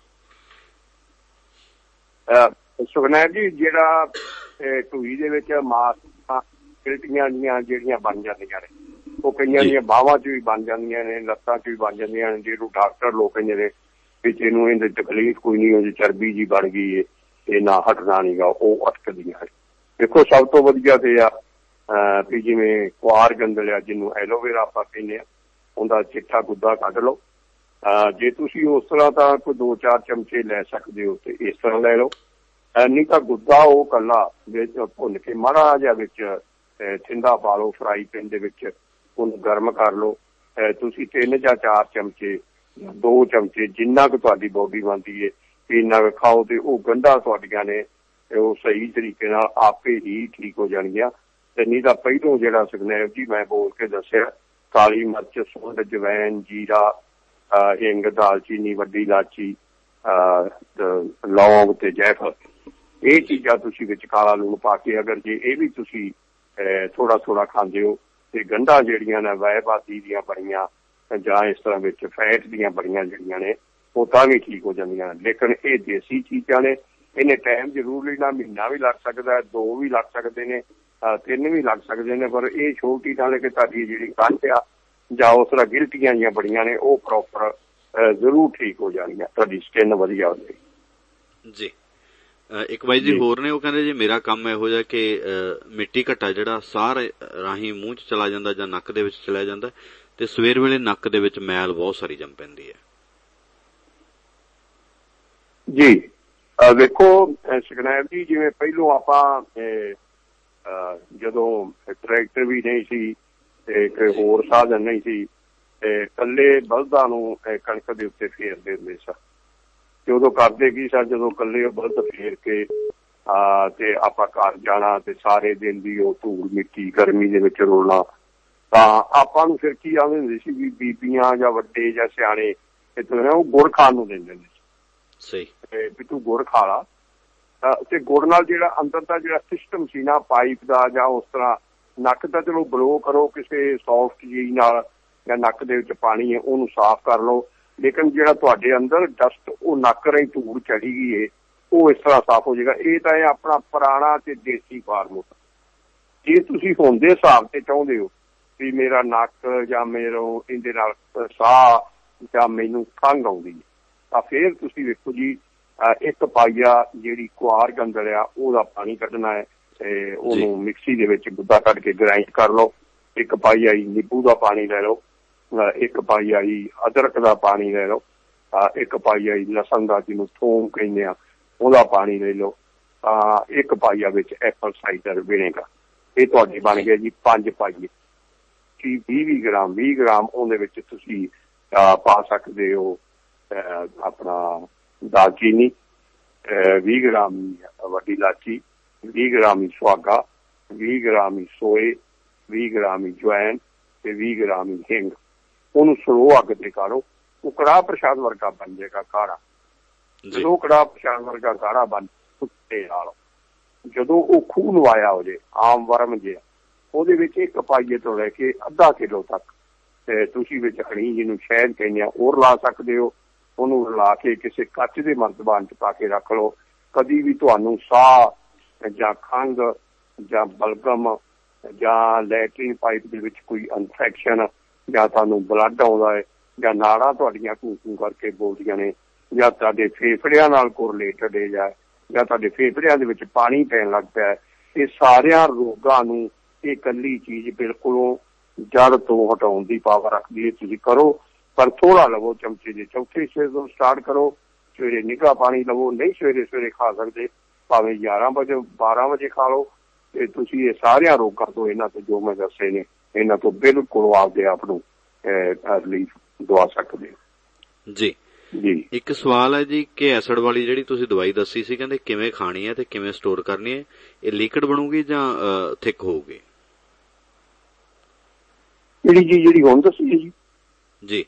सुखनैब जी जिहड़ा ढूही दे विच मास गिल्टियां जिहड़ियां बन जांदियां ने, ਉਹ ਕਈਆਂ ਦੀਆਂ ਬਾਹਾਂ 'ਚ ਵੀ ਬਣ ਜਾਂਦੀਆਂ ਨੇ, ਲੱਤਾਂ 'ਚ ਵੀ ਬਣ ਜਾਂਦੀਆਂ ਨੇ, ਜਿਹਨੂੰ ਡਾਕਟਰ ਲੋਕ ਕਹਿੰਦੇ ਨੇ ਵਿੱਚ ਇਹਨੂੰ ਇਹਦੇ ਤਕਲੀਫ ਕੋਈ ਨਹੀਂ, ਉਹਦੀ ਚਰਬੀ ਜੀ ਬਣ ਗਈ ਹੈ, ਇਹ ਨਾ ਹਟਣਾ ਨੀਗਾ, ਉਹ ਅਟਕਦੀਆਂ। ਦੇਖੋ ਸਭ ਤੋਂ ਵਧੀਆ ਤੇ ਆ ਵੀ ਜਿਵੇਂ ਕੁਆਰ ਗੰਦਲ ਆ, ਜਿਹਨੂੰ ਐਲੋਵੇਰਾ ਆਪਾਂ ਕਹਿੰਦੇ ਆ, ਉਹਦਾ ਚਿੱਟਾ ਗੁੱਦਾ ਕੱਢ ਲਓ। ਜੇ ਤੁਸੀਂ ਉਸ ਤਰ੍ਹਾਂ ਤਾਂ ਕੋਈ 2-4 ਚਮਚੇ ਲੈ ਸਕਦੇ ਹੋ ਤੇ ਇਸ ਤਰ੍ਹਾਂ ਲੈ ਲਓ, ਨਹੀਂ ਤਾਂ ਗੁੱਦਾ ਉਹ ਕੱਲਾ ਵਿੱਚ ਭੁੰਨ ਕੇ ਮਾੜਾ ਜਿਹਾ ਵਿੱਚ ਠੰਡਾ ਪਾ ਲਓ ਫਰਾਈ ਪੈਨ ਦੇ ਵਿੱਚ, ਉਹਨੂੰ ਗਰਮ ਕਰ ਲਓ। ਤੁਸੀਂ 3 ਜਾਂ 4 ਚਮਚੇ ਜਾਂ 2 ਚਮਚੇ ਜਿੰਨਾ ਕੁ ਤੁਹਾਡੀ ਬੋਡੀ ਬਣਦੀ ਹੈ ਇੰਨਾ ਕੁ ਖਾਓ, ਤੇ ਉਹ ਗੰਢਾਂ ਤੁਹਾਡੀਆਂ ਨੇ ਉਹ ਸਹੀ ਤਰੀਕੇ ਨਾਲ ਆਪੇ ਹੀ ਠੀਕ ਹੋ ਜਾਣਗੀਆਂ। ਤੇ ਨਹੀਂ ਤਾਂ ਪਹਿਲੋਂ ਜਿਹੜਾ ਸੁਖਨੈਬ ਜੀ ਮੈਂ ਬੋਲ ਕੇ ਦੱਸਿਆ, ਕਾਲੀ ਮਿਰਚ, ਸੁੰਡ, ਜਵੈਨ, ਜੀਰਾ, ਹਿੰਗ, ਦਾਲਚੀਨੀ, ਵੱਡੀ ਇਲਾਚੀ, ਲੌਂਗ ਤੇ ਜੈਫਲ, ਇਹ ਚੀਜ਼ਾਂ ਤੁਸੀਂ ਵਿੱਚ ਕਾਲਾ ਲੂਣ ਪਾ ਕੇ ਅਗਰ ਜੇ ਇਹ ਵੀ ਤੁਸੀਂ ਥੋੜਾ ਥੋੜਾ ਖਾਂਦੇ ਹੋ ਤੇ ਗੰਢਾਂ ਜਿਹੜੀਆਂ ਨੇ ਵਾਇਬਾਦੀ ਦੀਆਂ ਬਣੀਆਂ ਜਾਂ ਇਸ ਤਰ੍ਹਾਂ ਵਿੱਚ ਫੈਟ ਦੀਆਂ ਬਣੀਆਂ ਜਿਹੜੀਆਂ ਨੇ ਉਹ ਤਾਂ ਵੀ ਠੀਕ ਹੋ ਜਾਂਦੀਆਂ। ਲੇਕਿਨ ਇਹ ਦੇਸੀ ਚੀਜ਼ਾਂ ਨੇ, ਇਹਨੇ ਟਾਈਮ ਜ਼ਰੂਰ ਲੈਣਾ, ਮਹੀਨਾ ਵੀ ਲੱਗ ਸਕਦਾ, 2 ਵੀ ਲੱਗ ਸਕਦੇ ਨੇ, 3 ਵੀ ਲੱਗ ਸਕਦੇ ਨੇ, ਪਰ ਇਹ ਛੋਟੀ ਨਾਲ ਕਿ ਤੁਹਾਡੀ ਜਿਹੜੀ ਗੰਢ ਆ ਜਾਂ ਉਸ ਤਰ੍ਹਾਂ ਗਿਲਟੀਆਂ ਜਿਹੀਆਂ ਬਣੀਆਂ ਨੇ ਉਹ ਪ੍ਰੋਪਰ ਜ਼ਰੂਰ ਠੀਕ ਹੋ ਜਾਣਗੀਆਂ, ਤੁਹਾਡੀ ਸਕਿਨ ਵਧੀਆ ਹੋ ਜਾਏਗੀ ਜੀ। ਇੱਕ ਬਾਈ ਜੀ ਹੋਰ ਨੇ, ਉਹ ਕਹਿੰਦੇ ਜੀ ਮੇਰਾ ਕੰਮ ਇਹੋ ਜਿਹਾ ਕਿ ਮਿੱਟੀ ਘੱਟਾ ਜਿਹੜਾ ਸਾਹ ਰਾਹੀਂ ਮੂੰਹ 'ਚ ਚਲਾ ਜਾਂਦਾ ਜਾਂ ਨੱਕ ਦੇ ਵਿੱਚ ਚਲਾ ਜਾਂਦਾ, ਤੇ ਸਵੇਰ ਵੇਲੇ ਨੱਕ ਦੇ ਵਿੱਚ ਮੈਲ ਬਹੁਤ ਸਾਰੀ ਜੰਮ ਪੈਂਦੀ ਹੈ ਜੀ। ਵੇਖੋ ਸੁਖਨੈਬ ਜੀ, ਜਿਵੇਂ ਪਹਿਲੋਂ ਆਪਾਂ ਜਦੋਂ ਟਰੈਕਟਰ ਵੀ ਨਹੀਂ ਸੀ ਤੇ ਕੋਈ ਹੋਰ ਸਾਧਨ ਨਹੀਂ ਸੀ, ਤੇ ਇਕੱਲੇ ਬਲਦਾਂ ਨੂੰ ਕਣਕ ਦੇ ਉੱਤੇ ਫੇਰਦੇ ਹੁੰਦੇ ਸਨ। ਤੇ ਉਦੋਂ ਕਰਦੇ ਕੀ ਸਰ, ਜਦੋਂ ਇਕੱਲੇ ਬਲਦ ਫੇਰ ਕੇ ਤੇ ਆਪਾਂ ਘਰ ਜਾਣਾ ਤੇ ਸਾਰੇ ਦਿਨ ਦੀ ਉਹ ਧੂੜ ਮਿੱਟੀ ਗਰਮੀ ਦੇ ਵਿੱਚ ਰੋਲਣਾ, ਤਾਂ ਆਪਾਂ ਨੂੰ ਫਿਰ ਕੀ ਆਉਂਦੇ ਹੁੰਦੇ ਸੀ ਵੀ ਬੀਬੀਆਂ ਜਾਂ ਵੱਡੇ ਜਾਂ ਸਿਆਣੇ ਉਹ ਗੁੜ ਖਾਣ ਨੂੰ ਦਿੰਦੇ ਹੁੰਦੇ ਸੀ ਵੀ ਤੂੰ ਗੁੜ ਖਾ ਲਾ। ਤੇ ਗੁੜ ਨਾਲ ਜਿਹੜਾ ਅੰਦਰ ਦਾ ਜਿਹੜਾ ਸਿਸਟਮ ਸੀ ਨਾ ਪਾਈਪ ਦਾ ਜਾਂ ਉਸ ਤਰ੍ਹਾਂ, ਨੱਕ ਤਾਂ ਚਲੋ ਬਲੋ ਕਰੋ ਕਿਸੇ ਸੌਫਟ ਚੀਜ਼ ਨਾਲ ਜਾਂ ਨੱਕ ਦੇ ਵਿੱਚ ਪਾਣੀ ਹੈ ਉਹਨੂੰ ਸਾਫ਼ ਕਰ ਲਓ, ਲੇਕਿਨ ਜਿਹੜਾ ਤੁਹਾਡੇ ਅੰਦਰ ਡਸਟ ਉਹ ਨੱਕ ਰਾਹੀਂ ਧੂੜ ਚੜੀ ਗਈ ਹੈ ਉਹ ਇਸ ਤਰ੍ਹਾਂ ਸਾਫ਼ ਹੋ ਜਾਏਗਾ। ਇਹ ਤਾਂ ਇਹ ਆਪਣਾ ਪੁਰਾਣਾ ਤੇ ਦੇਸੀ ਫਾਰਮੂਲਾ। ਜੇ ਤੁਸੀਂ ਹੁਣ ਦੇ ਹਿਸਾਬ ਤੇ ਚਾਹੁੰਦੇ ਹੋ ਵੀ ਮੇਰਾ ਨੱਕ ਜਾਂ ਮੇਰਾ ਇਹਦੇ ਨਾਲ ਸਾਹ ਜਾਂ ਮੈਨੂੰ ਖੰਘ ਆਉਂਦੀ ਹੈ, ਤਾਂ ਫਿਰ ਤੁਸੀਂ ਵੇਖੋ ਜੀ 1 ਪਾਈਆ ਜਿਹੜੀ ਕੁਆਰ ਗੰਦਲ ਆ ਉਹਦਾ ਪਾਣੀ ਕੱਢਣਾ ਹੈ ਤੇ ਉਹਨੂੰ ਮਿਕਸੀ ਦੇ ਵਿੱਚ ਗੁੱਦਾ ਕੱਢ ਕੇ ਗ੍ਰਾਈਂਡ ਕਰ ਲਓ। 1 ਪਾਈਆ ਹੀ ਨਿੰਬੂ ਦਾ ਪਾਣੀ ਲੈ ਲਓ, 1 ਪਾਈਆ ਹੀ ਅਦਰਕ ਦਾ ਪਾਣੀ ਲੈ ਲਓ, 1 ਪਾਈਆ ਹੀ ਲਸਣ ਦਾ ਜਿਹਨੂੰ ਥੋਮ ਕਹਿੰਦੇ ਆ ਉਹਦਾ ਪਾਣੀ ਲੈ ਲਓ, 1 ਪਾਈਆ ਵਿੱਚ ਐਪਲ ਸਾਈਡਰ ਵਿਨੇਗਰ। ਇਹ ਤੁਹਾਡੇ ਬਣ ਗਿਆ ਜੀ 5 ਪਾਈਏ। ਇਲਾਚੀ 20 ਗ੍ਰਾਮ ਉਹਦੇ ਵਿੱਚ ਤੁਸੀਂ ਪਾ ਸਕਦੇ ਹੋ। ਆਪਣਾ ਦਾਲਚੀਨੀ 20 ਗ੍ਰਾਮ ਵੱਡੀ ਇਲਾਚੀ, 20 ਗ੍ਰਾਮ ਹੀ ਸੁਹਾਗਾ, 20 ਗ੍ਰਾਮ ਹੀ ਸੋਏ, 20 ਗ੍ਰਾਮ ਹੀ ਜਵੈਨ ਤੇ 20 ਗ੍ਰਾਮ ਹੀ ਹਿੰਗ। ਉਹਨੂੰ ਸਲੋ ਅੱਗ ਤੇ ਕਾੜੋ, ਉਹ ਕੜਾਹ ਪ੍ਰਸ਼ਾਦ ਵਰਗਾ ਬਣ ਜਾਏਗਾ ਕਾੜਾ। ਜਦੋਂ ਕੜਾਹ ਪ੍ਰਸ਼ਾਦ ਵਰਗਾ ਕਾੜਾ ਬਣ ਸੁੱਤੇ ਨਾਲ ਜਦੋਂ ਉਹ ਖੂਹ ਲਵਾਇਆ ਹੋ ਜੇ, ਆਮ ਵਰਮ ਜੇ, ਉਹਦੇ ਵਿੱਚ 1 ਪਾਈਏ ਤੋਂ ਲੈ ਕੇ ਅੱਧਾ ਕਿਲੋ ਤੱਕ ਤੁਸੀਂ ਵਿੱਚ ਹਣੀ, ਜਿਹਨੂੰ ਸ਼ਹਿਦ ਕਹਿੰਦੇ ਆ, ਉਹ ਰਲਾ ਸਕਦੇ ਹੋ। ਉਹਨੂੰ ਰਲਾ ਕੇ ਕਿਸੇ ਕੱਚ ਦੇ ਮਰਤਬਾਨ 'ਚ ਪਾ ਕੇ ਰੱਖ ਲਓ। ਕਦੀ ਵੀ ਤੁਹਾਨੂੰ ਸਾਹ ਜਾਂ ਖੰਘ ਜਾਂ ਬਲਗਮ ਜਾਂ ਲੈਟਰਿਨ ਪਾਈਪ ਦੇ ਵਿੱਚ ਕੋਈ ਇਨਫੈਕਸ਼ਨ, ਜਾਂ ਤੁਹਾਨੂੰ ਬਲੱਡ ਆਉਂਦਾ ਹੈ, ਜਾਂ ਨਾੜਾਂ ਤੁਹਾਡੀਆਂ ਘੂੰ ਕਰਕੇ ਬੋਲਦੀਆਂ ਨੇ, ਜਾਂ ਤੁਹਾਡੇ ਫੇਫੜਿਆਂ ਨਾਲ ਕੋਰਿਲੇਟਡ ਹੈ, ਜਾਂ ਤੁਹਾਡੇ ਫੇਫੜਿਆਂ ਦੇ ਵਿੱਚ ਪਾਣੀ ਪੈਣ ਲੱਗ ਪਿਆ, ਇਹ ਸਾਰਿਆਂ ਰੋਗਾਂ ਨੂੰ ਇਹ ਇਕੱਲੀ ਚੀਜ਼ ਬਿਲਕੁਲੋਂ ਜੜ ਤੋਂ ਹਟਾਉਣ ਦੀ ਪਾਵਰ ਰੱਖਦੀ ਹੈ। ਤੁਸੀਂ ਕਰੋ, ਪਰ ਥੋੜ੍ਹਾ ਲਵੋ ਚਮਚੇ ਦੇ, ਚੌਥੇ ਹਿੱਸੇ ਤੋਂ ਸਟਾਰਟ ਕਰੋ। ਸਵੇਰੇ ਨਿੱਘਾ ਪਾਣੀ ਲਵੋ, ਨਹੀਂ ਸਵੇਰੇ ਖਾ ਸਕਦੇ, ਭਾਵੇਂ 11 ਵਜੇ 12 ਵਜੇ ਖਾ ਲਓ। ਤੇ ਤੁਸੀਂ ਇਹ ਸਾਰਿਆਂ ਰੋਗਾਂ ਤੋਂ, ਇਹਨਾਂ ਤੋਂ ਜੋ ਮੈਂ ਦੱਸੇ ਨੇ, ਇਹਨਾਂ ਤੋਂ ਬਿਲਕੁਲ ਆਪਦੇ ਆਪ ਨੂੰ ਰਿਲੀਫ ਦਵਾ ਸਕਦੇ ਹੋ। ਜੀ ਜੀ, ਇੱਕ ਸਵਾਲ ਹੈ ਜੀ ਕਿ ਐਸਿਡ ਵਾਲੀ ਜਿਹੜੀ ਤੁਸੀਂ ਦਵਾਈ ਦੱਸੀ ਸੀ, ਕਹਿੰਦੇ ਕਿਵੇਂ ਖਾਣੀ ਹੈ ਤੇ ਕਿਵੇਂ ਸਟੋਰ ਕਰਨੀ ਹੈ? ਇਹ ਲਿਕਵਿਡ ਬਣੂਗੀ ਜਾਂ ਥਿਕ ਹੋਊਗੀ? ਜਿਹੜੀ ਹੁਣ ਦੱਸੀ ਹੈ ਜੀ? ਜੀ,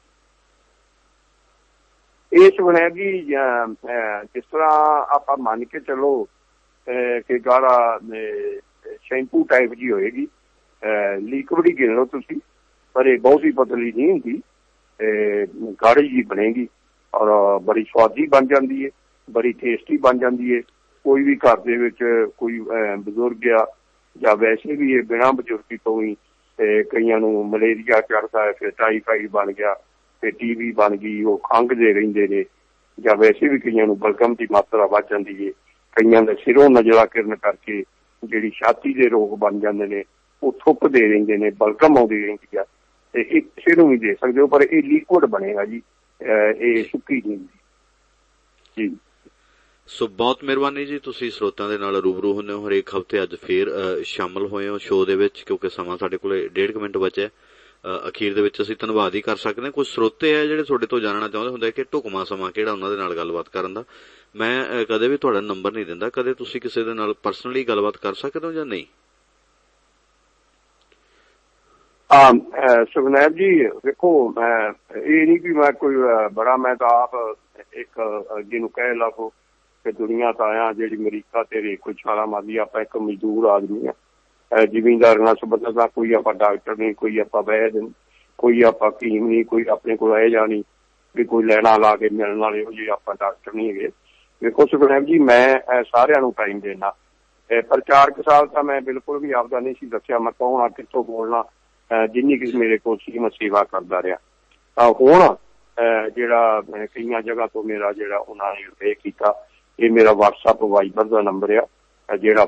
ਇਹ ਸੁਖਨੈਬ ਜੀ ਜਿਸ ਤਰ੍ਹਾਂ ਆਪਾਂ ਮੰਨ ਕੇ ਚਲੋ ਕਿ ਗਾੜਾ ਸ਼ੈਂਪੂ ਟਾਈਪ ਜੀ ਹੋਏਗੀ, ਲਿਕਵਿਡ ਹੀ ਗਿਣ ਲਓ ਤੁਸੀਂ, ਪਰ ਇਹ ਬਹੁਤ ਹੀ ਪਤਲੀ ਨਹੀਂ ਹੁੰਦੀ, ਗਾੜੀ ਜੀ ਬਣੇਗੀ ਔਰ ਬੜੀ ਸਵਾਦੀ ਬਣ ਜਾਂਦੀ ਹੈ, ਬੜੀ ਟੇਸਟੀ ਬਣ ਜਾਂਦੀ ਹੈ। ਕੋਈ ਵੀ ਘਰ ਦੇ ਵਿੱਚ ਕੋਈ ਬਜ਼ੁਰਗ ਆ ਜਾਂ ਵੈਸੇ ਵੀ ਇਹ ਬਿਨਾਂ ਬਜ਼ੁਰਗੀ ਤੋਂ ਹੀ ਕਈਆਂ ਨੂੰ ਮਲੇਰੀਆ ਚੜ੍ਹਦਾ ਹੈ, ਫਿਰ ਟਾਈਫਾਈਡ ਬਣ ਗਿਆ, ਫਿਰ TB ਬਣ ਗਈ, ਉਹ ਖੰਘਦੇ ਰਹਿੰਦੇ ਨੇ, ਜਾਂ ਵੈਸੇ ਵੀ ਕਈਆਂ ਨੂੰ ਬਲਗਮ ਦੀ ਮਾਤਰਾ ਵੱਧ ਜਾਂਦੀ ਹੈ, ਕਈਆਂ ਦੇ ਸਿਰੋਂ ਨਜ਼ਲਾ ਕਿਰਨ ਕਰਕੇ ਜਿਹੜੀ ਛਾਤੀ ਦੇ ਰੋਗ ਬਣ ਜਾਂਦੇ ਨੇ, ਉਹ ਥੁੱਕਦੇ ਰਹਿੰਦੇ ਨੇ, ਬਲਗਮ ਆਉਂਦੀ ਰਹਿੰਦੀ ਆ, ਤੇ ਇਹ ਕਿਸੇ ਨੂੰ ਵੀ ਦੇ ਸਕਦੇ ਹੋ, ਪਰ ਇਹ ਲਿਕੁਇਡ ਬਣੇਗਾ ਜੀ, ਇਹ ਸੁੱਕੀ ਨਹੀਂ ਹੁੰਦੀ ਜੀ। ਸੋ ਬਹੁਤ ਮਿਹਰਬਾਨੀ ਜੀ, ਤੁਸੀਂ ਸਰੋਤਾਂ ਦੇ ਨਾਲ ਰੂਬਰੂ ਹੁੰਦੇ ਹੋ ਹਰੇਕ ਹਫ਼ਤੇ। ਅੱਜ ਫੇਰ ਸ਼ਾਮਲ ਹੋਏ ਹੋ ਸ਼ੋਅ ਦੇ ਵਿੱਚ, ਕਿਉਂਕਿ ਸਮਾਂ ਸਾਡੇ ਕੋਲ 1.5 ਮਿੰਟ ਬਚਿਆ। ਅਖੀਰ ਦੇ ਵਿੱਚ ਅਸੀਂ ਧੰਨਵਾਦ ਹੀ ਕਰ ਸਕਦੇ ਹਾਂ। ਕੁਝ ਸਰੋਤੇ ਹੈ ਜਿਹੜੇ ਤੁਹਾਡੇ ਤੋਂ ਜਾਣਨਾ ਚਾਹੁੰਦੇ ਹੁੰਦੇ ਕਿ ਢੁਕਵਾਂ ਸਮਾਂ ਕਿਹੜਾ ਉਹਨਾਂ ਦੇ ਨਾਲ ਗੱਲਬਾਤ ਕਰਨ ਦਾ। ਮੈਂ ਕਦੇ ਵੀ ਤੁਹਾਡਾ ਨੰਬਰ ਨਹੀਂ ਦਿੰਦਾ, ਕਦੇ ਤੁਸੀਂ ਕਿਸੇ ਦੇ ਨਾਲ ਪਰਸਨਲੀ ਗੱਲਬਾਤ ਕਰ ਸਕਦੇ ਹੋ ਜਾਂ ਨਹੀਂ? ਸੁਖਨੈਬ ਜੀ ਵੇਖੋ, ਇਹ ਨਹੀਂ ਵੀ ਮੈਂ ਕੋਈ ਬੜਾ, ਮੈਂ ਤਾਂ ਆਪ ਇੱਕ ਜਿਹਨੂੰ ਕਹਿ ਲਓ ਕਿ ਦੁਨੀਆ ਤਾਂ ਆਇਆ ਜਿਹੜੀ ਅਮਰੀਕਾ ਤੇ ਕੋਈ ਛਾਲਾ ਮਾਰਦੀ, ਆਪਾਂ ਇੱਕ ਮਜ਼ਦੂਰ ਆਦਮੀ ਆ, ਜ਼ਿਮੀਂਦਾਰ ਨਾਲ ਸੰਬੰਧਿਤ ਨਾ, ਕੋਈ ਆਪਾਂ ਡਾਕਟਰ ਨਹੀਂ, ਕੋਈ ਆਪਾਂ ਵੈਦ ਨਹੀਂ, ਕੋਈ ਆਪਾਂ ਹਕੀਮ ਨਹੀਂ, ਕੋਈ ਆਪਣੇ ਕੋਲ ਇਹ ਜਾ ਨਹੀਂ ਵੀ ਕੋਈ ਲੈਣਾ ਲਾ ਕੇ ਮਿਲਣ ਵਾਲੇ ਇਹੋ ਜਿਹੇ ਆਪਾਂ ਡਾਕਟਰ ਨਹੀਂ ਹੈਗੇ। ਵੇਖੋ ਸੁਖਨੈਬ ਜੀ, ਮੈਂ ਸਾਰਿਆਂ ਨੂੰ ਟਾਈਮ ਦੇਣਾ, ਪਰ 4 ਸਾਲ ਤਾਂ ਮੈਂ ਬਿਲਕੁਲ ਵੀ ਆਪਦਾ ਨਹੀਂ ਸੀ ਦੱਸਿਆ ਮੈਂ ਕੌਣ ਆ, ਕਿੱਥੋਂ ਬੋਲਣਾ, ਜਿੰਨੀ ਕਿ ਮੇਰੇ ਕੋਲ ਸੀ ਮੈਂ ਸੇਵਾ ਕਰਦਾ ਰਿਹਾ। ਹੁਣ ਜਿਹੜਾ ਕਈਆਂ ਜਗ੍ਹਾ ਤੋਂ ਮੇਰਾ ਜਿਹੜਾ ਉਹਨਾਂ ਨੇ ਇਹ ਕੀਤਾ, ਇਹ ਮੇਰਾ WhatsApp ਵਾਈਬਰ ਦਾ ਨੰਬਰ ਆ, ਜਿਹੜਾ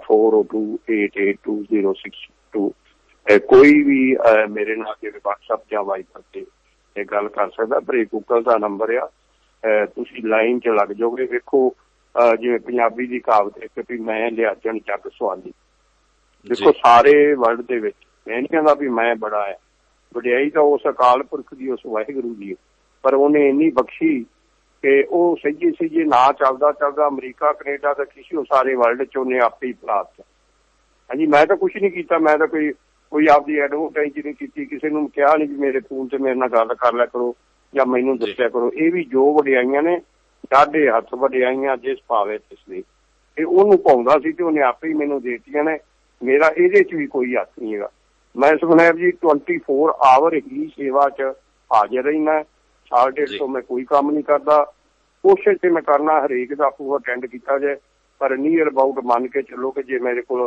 4028820662। ਕੋਈ ਵੀ ਮੇਰੇ ਨਾਲ ਜਿਵੇਂ WhatsApp ਜਾਂ ਵਾਈਬਰ ਤੇ ਇਹ ਗੱਲ ਕਰ ਸਕਦਾ, ਪਰ ਇਹ ਗੂਗਲ ਦਾ ਨੰਬਰ ਆ, ਤੁਸੀਂ ਲਾਈਨ 'ਚ ਲੱਗ ਜਾਓਗੇ। ਵੇਖੋ ਜਿਵੇਂ ਪੰਜਾਬੀ ਦੀ ਕਹਾਵਤ ਹੈ ਕਿ ਵੀ ਮੈਂ ਲਿਆਜਣ ਜੱਗ ਸਵਾਲੀ, ਦੇਖੋ ਸਾਰੇ ਵਰਲਡ ਦੇ ਵਿੱਚ ਮੈਂ ਨਹੀਂ ਕਹਿੰਦਾ ਵੀ ਮੈਂ ਬੜਾ ਹੈ, ਵਡਿਆਈ ਤਾਂ ਉਸ ਅਕਾਲ ਪੁਰਖ ਦੀ, ਉਸ ਵਾਹਿਗੁਰੂ ਦੀ, ਪਰ ਉਹਨੇ ਇੰਨੀ ਬਖਸ਼ੀ ਕਿ ਉਹ ਸਹੀਏ ਨਾ ਚੱਲਦਾ ਅਮਰੀਕਾ ਕੈਨੇਡਾ ਦਾ ਕਿਸੇ ਉਹ ਸਾਰੇ ਵਰਲਡ 'ਚ ਉਹਨੇ ਆਪੇ ਹੀ ਪਲਾਤ। ਹਾਂਜੀ, ਮੈਂ ਤਾਂ ਕੁਛ ਨਹੀਂ ਕੀਤਾ, ਮੈਂ ਤਾਂ ਕੋਈ ਆਪਦੀ ਐਡਵਰਟਾਈਜ਼ ਨਹੀਂ ਕੀਤੀ, ਕਿਸੇ ਨੂੰ ਕਿਹਾ ਨਹੀਂ ਵੀ ਮੇਰੇ ਫੋਨ ਤੇ ਮੇਰੇ ਨਾਲ ਗੱਲ ਕਰ ਲਿਆ ਕਰੋ ਜਾਂ ਮੈਨੂੰ ਦੱਸਿਆ ਕਰੋ। ਇਹ ਵੀ ਜੋ ਵਡਿਆਈਆਂ ਨੇ ਸਾਡੇ ਹੱਥ ਵਡਿਆਈਆਂ ਜਿਸ ਭਾਵੇਂ ਤਿਸ ਲਈ, ਇਹ ਉਹਨੂੰ ਪਾਉਂਦਾ ਸੀ ਤੇ ਉਹਨੇ ਆਪੇ ਹੀ ਮੈਨੂੰ ਦੇ ਦਿੱਤੀਆਂ ਨੇ। ਮੇਰਾ ਇਹਦੇ 'ਚ ਵੀ ਕੋਈ ਹੱਥ ਨਹੀਂ ਹੈਗਾ। ਮੈਂ ਸੁਖਨੈਬ ਜੀ 24 ਆਵਰ ਹੀ ਸੇਵਾ 'ਚ ਹਾਜ਼ਰ ਰਹਿਣਾ, 1.5 ਤੋਂ ਮੈਂ ਕੋਈ ਕੰਮ ਨਹੀਂ ਕਰਦਾ। ਕੋਸ਼ਿਸ਼ ਤੇ ਮੈਂ ਕਰਨਾ ਹਰੇਕ ਦਾ ਪੂਰਾ ਅਟੈਂਡ ਕੀਤਾ ਜਾਏ, ਪਰ ਨੀਅਰ ਅਬਾਊਟ ਮੰਨ ਕੇ ਚੱਲੋ ਕਿ ਜੇ ਮੇਰੇ ਕੋਲ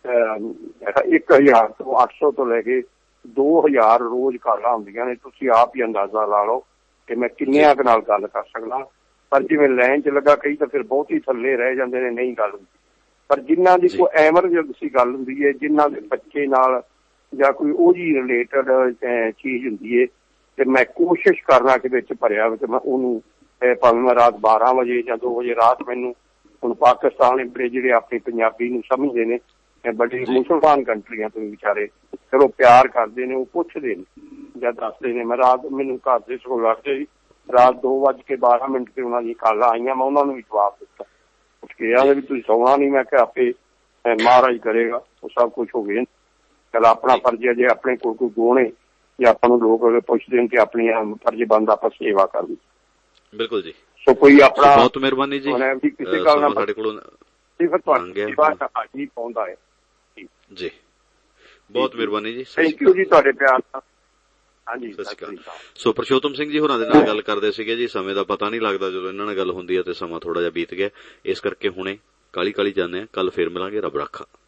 1000 ਤੋਂ 800 ਤੋਂ ਲੈ ਕੇ 2000 ਰੋਜ਼ ਕਾਲਾਂ ਹੁੰਦੀਆਂ ਨੇ, ਤੁਸੀਂ ਆਪ ਹੀ ਅੰਦਾਜ਼ਾ ਲਾ ਲਓ ਕਿ ਮੈਂ ਕਿੰਨਿਆਂ ਕੁ ਨਾਲ ਗੱਲ ਕਰ ਸਕਦਾ। ਪਰ ਜਿਵੇਂ ਲਾਈਨ 'ਚ ਲੱਗਾ ਕਈ ਤਾਂ ਫਿਰ ਬਹੁਤ ਹੀ ਥੱਲੇ ਰਹਿ ਜਾਂਦੇ ਨੇ, ਨਹੀਂ ਗੱਲ ਹੁੰਦੀ। ਪਰ ਜਿਨ੍ਹਾਂ ਦੀ ਕੋਈ ਐਮਰਜੈਂਸੀ ਗੱਲ ਹੁੰਦੀ ਹੈ, ਜਿਨ੍ਹਾਂ ਦੇ ਬੱਚੇ ਨਾਲ ਜਾਂ ਕੋਈ ਉਹ ਜੀ ਰਿਲੇਟਡ ਚੀਜ਼ ਹੁੰਦੀ ਹੈ, ਤੇ ਮੈਂ ਕੋਸ਼ਿਸ਼ ਕਰਨਾ ਕਿ ਵਿੱਚ ਭਰਿਆ ਤੇ ਮੈਂ ਉਹਨੂੰ ਭਾਵੇਂ ਮੈਂ ਰਾਤ 12 ਵਜੇ ਜਾਂ 2 ਵਜੇ ਰਾਤ, ਮੈਨੂੰ ਹੁਣ ਪਾਕਿਸਤਾਨ ਬੜੇ ਜਿਹੜੇ ਆਪਣੇ ਪੰਜਾਬੀ ਨੂੰ ਸਮਝਦੇ ਨੇ, बड़ी मुसलमान कंट्रियां तो बेचारे चलो प्यार करते ने, वो पुछते ने या दसते ने। मैं रात मैनू घर से सगों लड़ते रात 2:12 ते उन्होंने कालां आईयां, मैं उन्होंने भी जवाब दिता, कुछ कहा भी तुसीं सौना नहीं। मैं क्या आपे महाराज करेगा, वो सब कुछ हो गया। चल अपना फर्ज है, जे अपने कोल कोई गुण है या आपां नूं लोग अगर पुछदे ने कि अपनी फर्ज बनदा आपां सेवा करनी। बिल्कुल जी। सो कोई अपना बहुत मेहरबानी जी, किसी गल नाल साडे कोलों सिर्फ तुहाडी सेवा हाजी पाउंदा है जी। बहुत मेहरबानी जी, थैंक यू जी तुहाडे प्यार नाल। ਹਾਂਜੀ ਸਤਿ ਸ਼੍ਰੀ ਅਕਾਲ। ਸੋ ਪਰਸ਼ੋਤਮ ਸਿੰਘ ਜੀ ਹੋਰਾਂ ਦੇ ਨਾਲ ਗੱਲ ਕਰਦੇ ਸੀਗੇ ਜੀ। ਸਮੇਂ ਦਾ ਪਤਾ ਨਹੀਂ ਲੱਗਦਾ ਜਦੋਂ ਇਹਨਾਂ ਨਾਲ ਗੱਲ ਹੁੰਦੀ ਹੈ ਤੇ ਸਮਾਂ ਥੋੜਾ ਜਿਹਾ ਬੀਤ ਗਿਆ, ਇਸ ਕਰਕੇ ਹੁਣੇ ਕਾਲੀ ਜਾਂਦੇ ਆ। ਕੱਲ ਫੇਰ ਮਿਲਾਂਗੇ, ਰੱਬ ਰਾਖਾ।